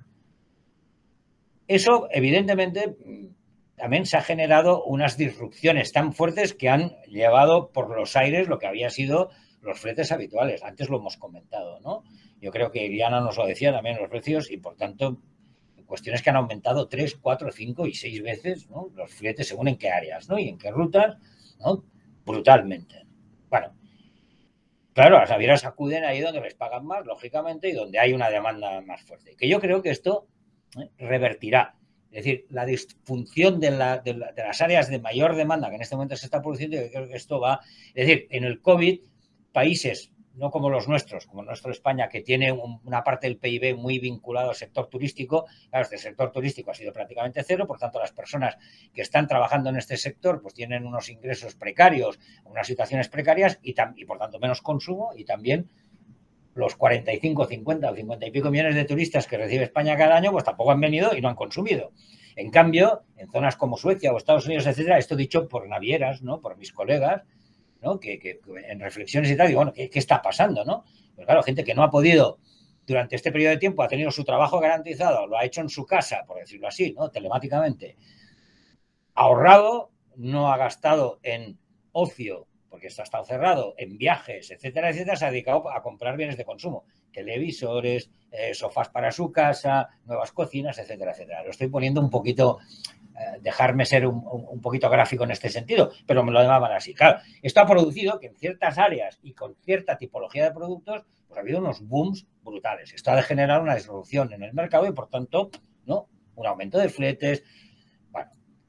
Eso, evidentemente, también se ha generado unas disrupciones tan fuertes que han llevado por los aires lo que había sido los fletes habituales. Antes lo hemos comentado, ¿no? Yo creo que Iliana nos lo decía también, los precios, y por tanto, cuestiones que han aumentado tres, cuatro, cinco y seis veces, ¿no?, los fletes según en qué áreas, ¿no?, y en qué rutas, ¿no?, brutalmente. Bueno, claro, las navieras acuden ahí donde les pagan más, lógicamente, y donde hay una demanda más fuerte. Que yo creo que esto ¿eh? revertirá. Es decir, la disfunción de, la, de, la, de las áreas de mayor demanda que en este momento se está produciendo, yo creo que esto va... Es decir, en el COVID, países no como los nuestros, como nuestro España, que tiene un, una parte del P I B muy vinculado al sector turístico. Claro, este sector turístico ha sido prácticamente cero, por tanto, las personas que están trabajando en este sector pues tienen unos ingresos precarios, unas situaciones precarias y, y por tanto, menos consumo, y también los cuarenta y cinco, cincuenta o cincuenta y pico millones de turistas que recibe España cada año, pues tampoco han venido y no han consumido. En cambio, en zonas como Suecia o Estados Unidos, etcétera, esto dicho por navieras, ¿no?, por mis colegas, ¿no?, que, que, que en reflexiones y tal, digo, bueno, ¿qué, qué está pasando, no? Pues claro, gente que no ha podido, durante este periodo de tiempo, ha tenido su trabajo garantizado, lo ha hecho en su casa, por decirlo así, ¿no?, telemáticamente, ahorrado, no ha gastado en ocio, porque esto ha estado cerrado, en viajes, etcétera, etcétera, se ha dedicado a comprar bienes de consumo, televisores, eh, sofás para su casa, nuevas cocinas, etcétera, etcétera. Lo estoy poniendo un poquito, eh, dejarme ser un, un, un poquito gráfico en este sentido, pero me lo llamaban así. Claro, esto ha producido que en ciertas áreas y con cierta tipología de productos, pues ha habido unos booms brutales. Esto ha de generar una disrupción en el mercado y, por tanto, ¿no?, un aumento de fletes. Bueno,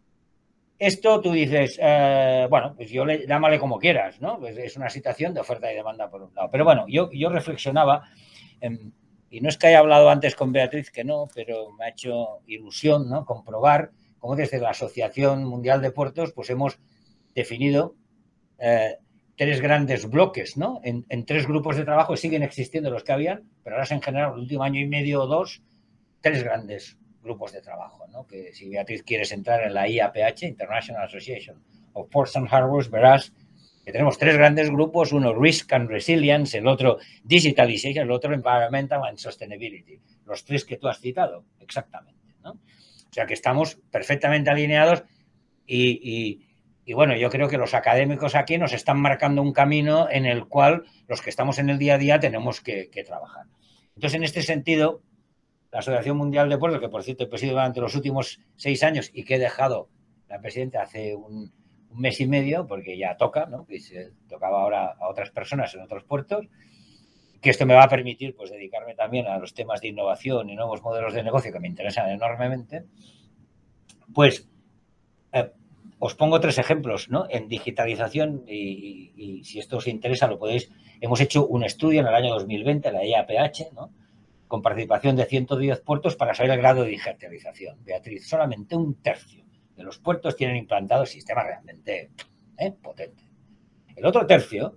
esto tú dices, eh, bueno, pues yo le llámale como quieras, ¿no? Pues es una situación de oferta y demanda por un lado. Pero bueno, yo, yo reflexionaba, eh, y no es que haya hablado antes con Beatriz, que no, pero me ha hecho ilusión, ¿no?, comprobar cómo desde la Asociación Mundial de Puertos pues hemos definido eh, tres grandes bloques, ¿no?, en, en tres grupos de trabajo. Siguen existiendo los que habían, pero ahora se han generado el último año y medio o dos, tres grandes grupos de trabajo, ¿no?, que si Beatriz quieres entrar en la I A P H, International Association of Ports and Harbors, verás que tenemos tres grandes grupos, uno Risk and Resilience, el otro Digitalization, el otro Environmental and Sustainability, los tres que tú has citado, exactamente, ¿no? O sea que estamos perfectamente alineados y, y, y bueno, yo creo que los académicos aquí nos están marcando un camino en el cual los que estamos en el día a día tenemos que, que trabajar. Entonces, en este sentido, la Asociación Mundial de Puertos, que por cierto he presidido durante los últimos seis años y que he dejado la presidenta hace un, un mes y medio, porque ya toca, ¿no?, que se tocaba ahora a otras personas en otros puertos, que esto me va a permitir pues dedicarme también a los temas de innovación y nuevos modelos de negocio que me interesan enormemente, pues eh, os pongo tres ejemplos, ¿no? En digitalización, y, y, y si esto os interesa lo podéis, hemos hecho un estudio en el año dos mil veinte, la I A P H, ¿no? Con participación de ciento diez puertos para saber el grado de digitalización. Beatriz, solamente un tercio de los puertos tienen implantados sistemas realmente ¿eh? potentes. El otro tercio,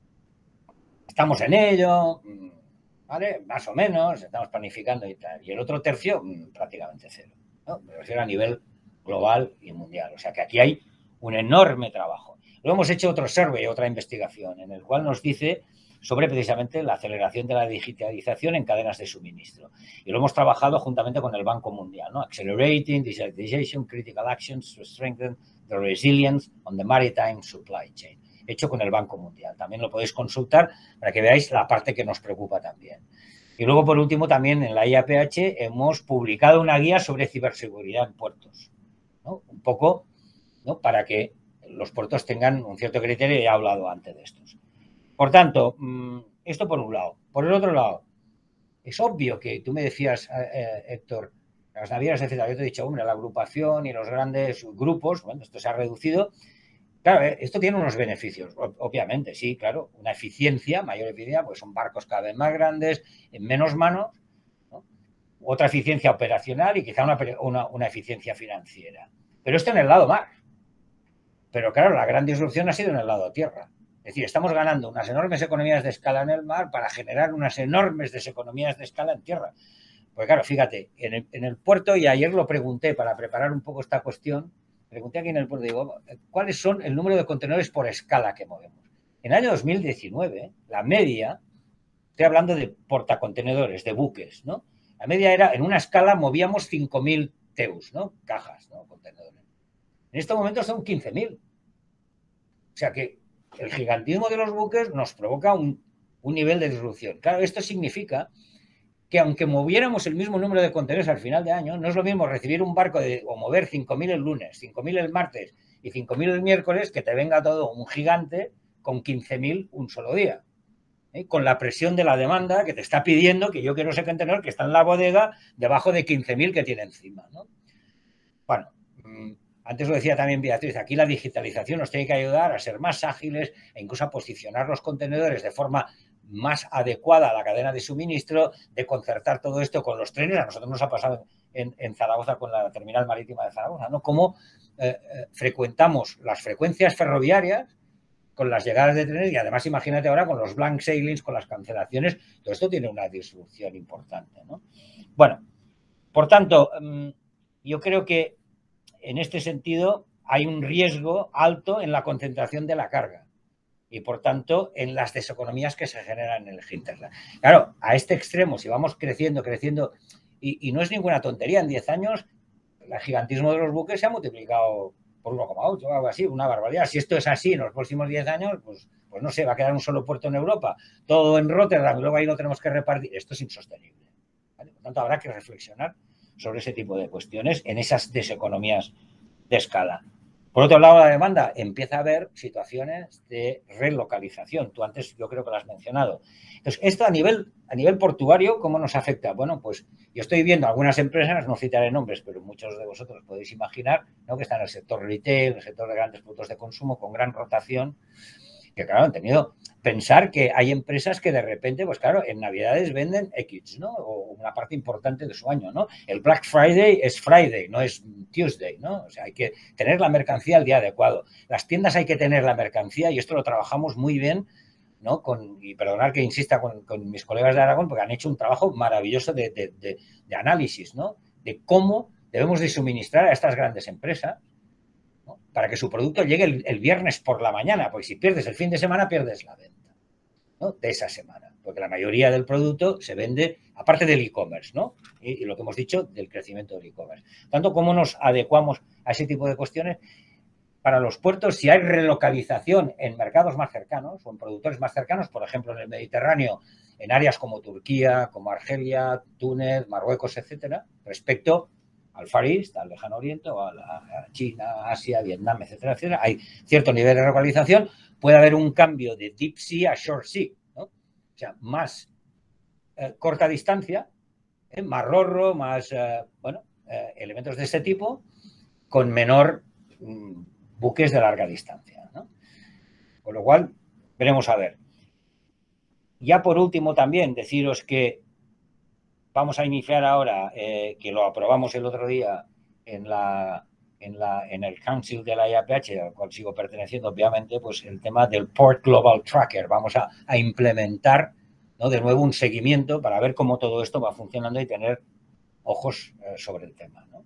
estamos en ello, ¿vale? Más o menos, estamos planificando y tal. Y el otro tercio, prácticamente cero, ¿no? Me refiero a nivel global y mundial. O sea que aquí hay un enorme trabajo. Luego hemos hecho otro survey, otra investigación, en el cual nos dice sobre precisamente la aceleración de la digitalización en cadenas de suministro. Y lo hemos trabajado juntamente con el Banco Mundial, ¿no? Accelerating Digitalization, Critical Actions to Strengthen the Resilience on the Maritime Supply Chain. Hecho con el Banco Mundial. También lo podéis consultar para que veáis la parte que nos preocupa también. Y luego, por último, también en la I A P H hemos publicado una guía sobre ciberseguridad en puertos, ¿no? Un poco, ¿no? Para que los puertos tengan un cierto criterio, y he hablado antes de estos. Por tanto, esto por un lado. Por el otro lado, es obvio que tú me decías, eh, Héctor, las navieras, etcétera. Yo te he dicho, hombre, la agrupación y los grandes grupos, bueno, esto se ha reducido. Claro, esto tiene unos beneficios, obviamente, sí, claro, una eficiencia, mayor eficiencia, pues son barcos cada vez más grandes, en menos manos, ¿no? Otra eficiencia operacional y quizá una, una, una eficiencia financiera. Pero esto en el lado mar. Pero claro, la gran disrupción ha sido en el lado tierra. Es decir, estamos ganando unas enormes economías de escala en el mar para generar unas enormes deseconomías de escala en tierra. Pues claro, fíjate, en el, en el puerto, y ayer lo pregunté para preparar un poco esta cuestión, pregunté aquí en el puerto, digo, ¿cuáles son el número de contenedores por escala que movemos? En el año dos mil diecinueve, la media, estoy hablando de portacontenedores, de buques, ¿no? La media era, en una escala movíamos cinco mil teus, ¿no? Cajas, ¿no? Contenedores. En este momento son quince mil. O sea que el gigantismo de los buques nos provoca un, un nivel de disrupción. Claro, esto significa que aunque moviéramos el mismo número de contenedores al final de año, no es lo mismo recibir un barco de, o mover cinco mil el lunes, cinco mil el martes y cinco mil el miércoles, que te venga todo un gigante con quince mil un solo día. ¿Eh? Con la presión de la demanda que te está pidiendo que yo quiero ese contenedor que está en la bodega debajo de quince mil que tiene encima, ¿no? Bueno, mmm, antes lo decía también Beatriz, aquí la digitalización nos tiene que ayudar a ser más ágiles e incluso a posicionar los contenedores de forma más adecuada a la cadena de suministro, de concertar todo esto con los trenes. A nosotros nos ha pasado en, en Zaragoza con la terminal marítima de Zaragoza, ¿no? Cómo eh, eh, frecuentamos las frecuencias ferroviarias con las llegadas de trenes y además imagínate ahora con los blank sailings, con las cancelaciones, todo esto tiene una disrupción importante, ¿no? Bueno, por tanto, yo creo que en este sentido hay un riesgo alto en la concentración de la carga y, por tanto, en las deseconomías que se generan en el hinterland. Claro, a este extremo, si vamos creciendo, creciendo, y, y no es ninguna tontería, en diez años el gigantismo de los buques se ha multiplicado por uno coma ocho o algo así, una barbaridad. Si esto es así en los próximos diez años, pues, pues no sé, va a quedar un solo puerto en Europa, todo en Rotterdam, y luego ahí lo tenemos que repartir. Esto es insostenible, ¿vale? Por tanto, habrá que reflexionar sobre ese tipo de cuestiones en esas deseconomías de escala. Por otro lado, la demanda empieza a haber situaciones de relocalización. Tú antes yo creo que lo has mencionado. Entonces, esto a nivel, a nivel portuario, ¿cómo nos afecta? Bueno, pues yo estoy viendo algunas empresas, no citaré nombres, pero muchos de vosotros podéis imaginar, ¿no?, que están en el sector retail, en el sector de grandes productos de consumo, con gran rotación, que claro, han tenido pensar que hay empresas que de repente, pues claro, en Navidades venden X, ¿no? O una parte importante de su año, ¿no? El Black Friday es Friday, no es Tuesday, ¿no? O sea, hay que tener la mercancía al día adecuado. Las tiendas hay que tener la mercancía y esto lo trabajamos muy bien, ¿no? Con, y perdonar que insista con, con mis colegas de Aragón, porque han hecho un trabajo maravilloso de, de, de, de análisis, ¿no? De cómo debemos de suministrar a estas grandes empresas, ¿no?, para que su producto llegue el, el viernes por la mañana, porque si pierdes el fin de semana, pierdes la venta, ¿no?, de esa semana, porque la mayoría del producto se vende, aparte del e-commerce, ¿no? Y, y lo que hemos dicho del crecimiento del e-commerce. Tanto, ¿cómo nos adecuamos a ese tipo de cuestiones? Para los puertos, si hay relocalización en mercados más cercanos o en productores más cercanos, por ejemplo, en el Mediterráneo, en áreas como Turquía, como Argelia, Túnez, Marruecos, etcétera, respecto al Far East, al Lejano Oriente, o a, la, a China, Asia, Vietnam, etcétera, etcétera, hay cierto nivel de relocalización. Puede haber un cambio de deep sea a short sea, ¿no? O sea, más eh, corta distancia, eh, más rorro, más, eh, bueno, eh, elementos de este tipo, con menor mm, buques de larga distancia, ¿no? Con lo cual, veremos a ver. Ya por último también deciros que vamos a iniciar ahora, eh, que lo aprobamos el otro día en, la, en, la, en el Council de la I A P H, al cual sigo perteneciendo, obviamente, pues el tema del Port Global Tracker. Vamos a, a implementar, ¿no?, de nuevo un seguimiento para ver cómo todo esto va funcionando y tener ojos eh, sobre el tema, ¿no?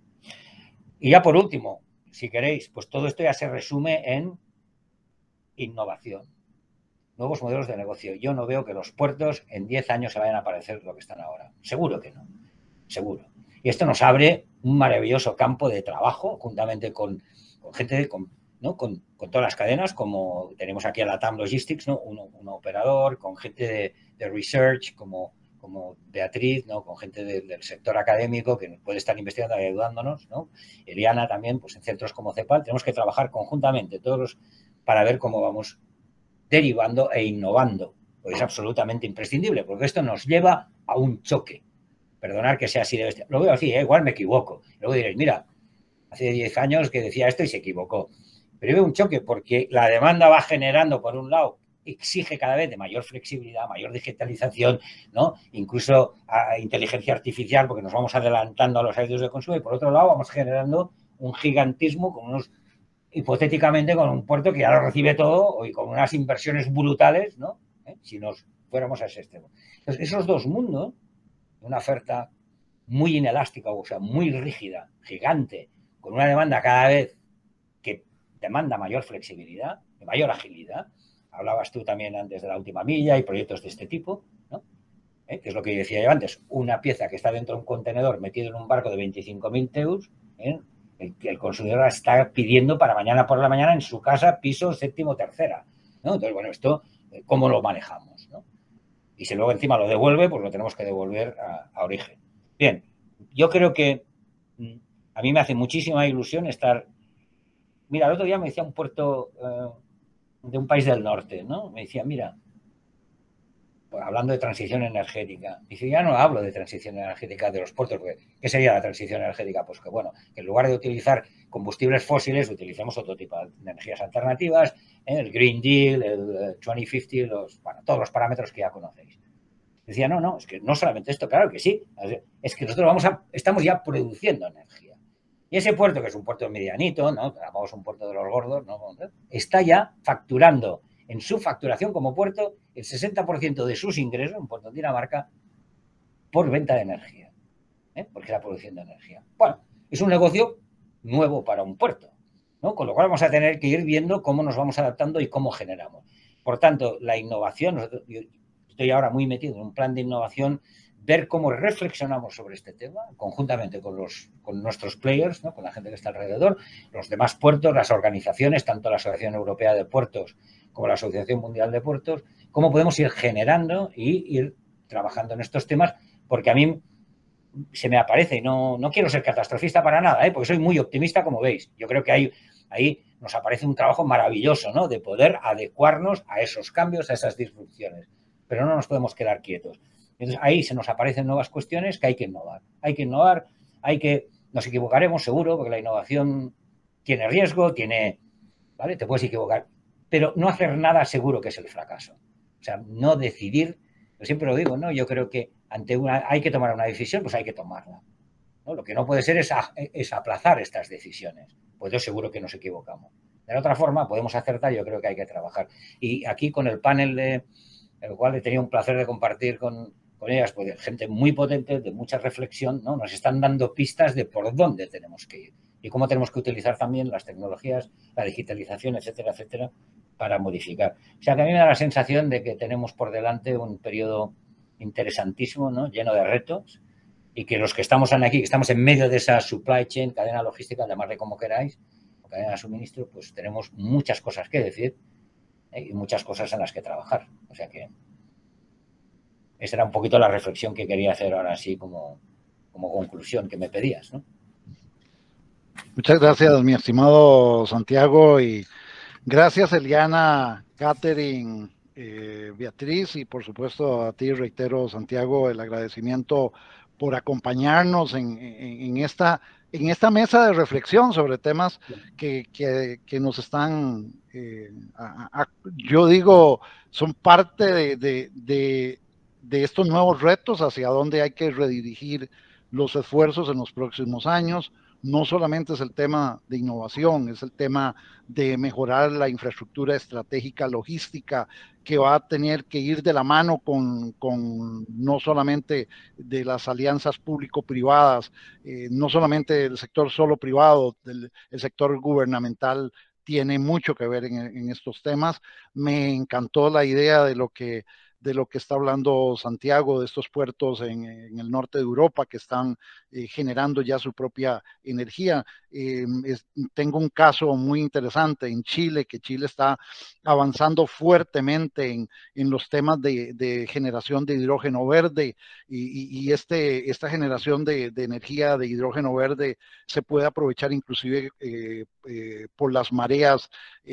Y ya por último, si queréis, pues todo esto ya se resume en innovación, nuevos modelos de negocio. Yo no veo que los puertos en diez años se vayan a parecer lo que están ahora. Seguro que no, seguro. Y esto nos abre un maravilloso campo de trabajo, juntamente con, con gente, con, ¿no?, con, con todas las cadenas, como tenemos aquí a la T A M Logistics, ¿no?, un, un operador, con gente de, de research, como, como Beatriz, ¿no?, con gente de, del sector académico que puede estar investigando y ayudándonos, ¿no? Eliana también, pues en centros como CEPAL. Tenemos que trabajar conjuntamente todos los, para ver cómo vamos derivando e innovando, pues es absolutamente imprescindible, porque esto nos lleva a un choque. Perdonar que sea así de bestia. Lo veo así, ¿eh? Igual me equivoco. Luego diréis, mira, hace diez años que decía esto y se equivocó. Pero yo veo un choque porque la demanda va generando, por un lado, exige cada vez de mayor flexibilidad, mayor digitalización, ¿no?, incluso a inteligencia artificial, porque nos vamos adelantando a los hábitos de consumo, y por otro lado vamos generando un gigantismo con unos, hipotéticamente, con un puerto que ya lo recibe todo y con unas inversiones brutales, ¿no?, ¿Eh? Si nos fuéramos a ese extremo. Entonces, esos dos mundos, una oferta muy inelástica, o sea, muy rígida, gigante, con una demanda cada vez que demanda mayor flexibilidad, mayor agilidad. Hablabas tú también antes de la última milla y proyectos de este tipo, ¿no?, ¿Eh? Que es lo que decía yo antes, una pieza que está dentro de un contenedor metido en un barco de veinticinco mil teus, ¿eh?, el que el consumidor está pidiendo para mañana por la mañana en su casa, piso séptimo, tercera, ¿no? Entonces, bueno, esto, ¿cómo lo manejamos, ¿no? Y si luego encima lo devuelve, pues lo tenemos que devolver a, a origen. Bien, yo creo que a mí me hace muchísima ilusión estar... Mira, el otro día me decía un puerto eh, de un país del norte, ¿no? Me decía, mira, pues hablando de transición energética, dice, ya no hablo de transición energética de los puertos, porque ¿qué sería la transición energética? Pues que, bueno, que en lugar de utilizar combustibles fósiles, utilicemos otro tipo de energías alternativas, ¿eh?, el Green Deal, el dos mil cincuenta, los, bueno, todos los parámetros que ya conocéis. Decía, no, no, es que no solamente esto, claro que sí, es que nosotros vamos a, estamos ya produciendo energía. Y ese puerto, que es un puerto medianito, ¿no?, llamamos un puerto de los gordos, ¿no?, está ya facturando en su facturación como puerto el sesenta por ciento de sus ingresos, un puerto en Dinamarca, por venta de energía, ¿eh?, porque es la producción de energía. Bueno, es un negocio nuevo para un puerto, ¿no?, con lo cual vamos a tener que ir viendo cómo nos vamos adaptando y cómo generamos. Por tanto, la innovación, yo estoy ahora muy metido en un plan de innovación, ver cómo reflexionamos sobre este tema, conjuntamente con, los, con nuestros players, ¿no?, con la gente que está alrededor, los demás puertos, las organizaciones, tanto la Asociación Europea de Puertos como la Asociación Mundial de Puertos, cómo podemos ir generando y ir trabajando en estos temas, porque a mí se me aparece, y no, no quiero ser catastrofista para nada, ¿eh?, porque soy muy optimista, como veis. Yo creo que hay, ahí nos aparece un trabajo maravilloso, ¿no?, de poder adecuarnos a esos cambios, a esas disrupciones, pero no nos podemos quedar quietos. Entonces, ahí se nos aparecen nuevas cuestiones que hay que innovar. Hay que innovar, hay que... Nos equivocaremos seguro, porque la innovación tiene riesgo, tiene... ¿Vale? Te puedes equivocar, pero no hacer nada seguro que es el fracaso. O sea, no decidir... Yo siempre lo digo, ¿no? Yo creo que ante una... Hay que tomar una decisión, pues hay que tomarla, ¿no? Lo que no puede ser es, a, es aplazar estas decisiones. Pues yo seguro que nos equivocamos. De la otra forma, podemos acertar, yo creo que hay que trabajar. Y aquí con el panel de... el cual he tenido un placer de compartir con, con ellas, pues gente muy potente, de mucha reflexión, ¿no? Nos están dando pistas de por dónde tenemos que ir y cómo tenemos que utilizar también las tecnologías, la digitalización, etcétera, etcétera, para modificar. O sea, que a mí me da la sensación de que tenemos por delante un periodo interesantísimo, ¿no?, lleno de retos, y que los que estamos aquí, que estamos en medio de esa supply chain, cadena logística, llamarle como queráis, o cadena de suministro, pues tenemos muchas cosas que decir, ¿eh?, y muchas cosas en las que trabajar. O sea que esa era un poquito la reflexión que quería hacer ahora así como, como conclusión que me pedías, ¿no? Muchas gracias, mi estimado Santiago, y gracias, Eliana, Catherine eh, Beatriz, y por supuesto a ti reitero, Santiago, el agradecimiento por acompañarnos en, en, en esta, en esta mesa de reflexión sobre temas que, que, que nos están, eh, a, a, yo digo, son parte de, de, de, de estos nuevos retos hacia dónde hay que redirigir los esfuerzos en los próximos años. No solamente es el tema de innovación, es el tema de mejorar la infraestructura estratégica logística, que va a tener que ir de la mano con, con no solamente de las alianzas público-privadas, eh, no solamente el sector solo privado, del, el sector gubernamental tiene mucho que ver en, en estos temas. Me encantó la idea de lo que de lo que está hablando Santiago, de estos puertos en, en el norte de Europa que están eh, generando ya su propia energía. Eh, es, tengo un caso muy interesante en Chile, que Chile está avanzando fuertemente en, en los temas de, de, generación de hidrógeno verde y, y este, esta generación de, de, energía de hidrógeno verde se puede aprovechar inclusive eh, eh, por las mareas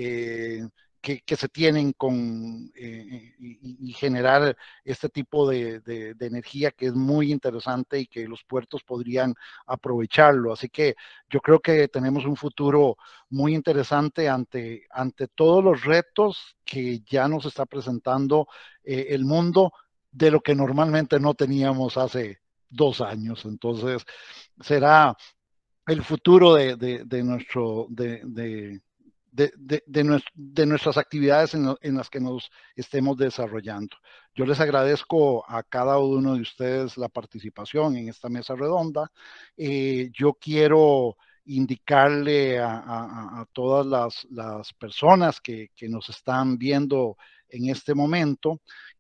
eh, Que, que, se tienen con eh, y, y, generar este tipo de, de, de, energía que es muy interesante y que los puertos podrían aprovecharlo. Así que yo creo que tenemos un futuro muy interesante ante, ante todos los retos que ya nos está presentando eh, el mundo, de lo que normalmente no teníamos hace dos años. Entonces, será el futuro de, de, de nuestro... de, de De, de, de, nuestro, de, nuestras actividades en, en, las que nos estemos desarrollando. Yo les agradezco a cada uno de ustedes la participación en esta mesa redonda. Eh, yo quiero indicarle a, a, a todas las, las personas que, que nos están viendo en este momento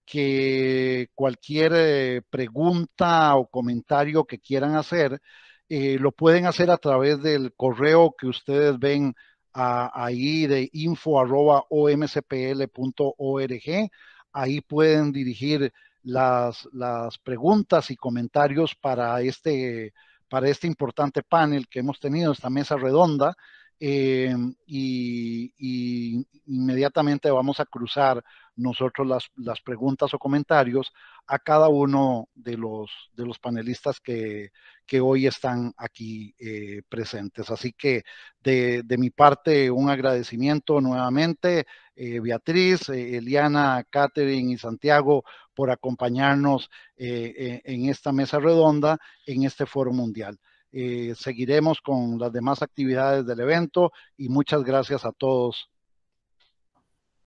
que cualquier eh, pregunta o comentario que quieran hacer, eh, lo pueden hacer a través del correo que ustedes ven a, ahí de info arroba omcpl punto org. Ahí pueden dirigir las, las preguntas y comentarios para este, para este importante panel que hemos tenido, esta mesa redonda, eh, y, y inmediatamente vamos a cruzar nosotros las, las preguntas o comentarios a cada uno de los, de los panelistas que, que hoy están aquí eh, presentes. Así que de, de mi parte, un agradecimiento nuevamente, eh, Beatriz, eh, Eliana, Catherine y Santiago, por acompañarnos eh, en esta mesa redonda, en este foro mundial. Eh, seguiremos con las demás actividades del evento y muchas gracias a todos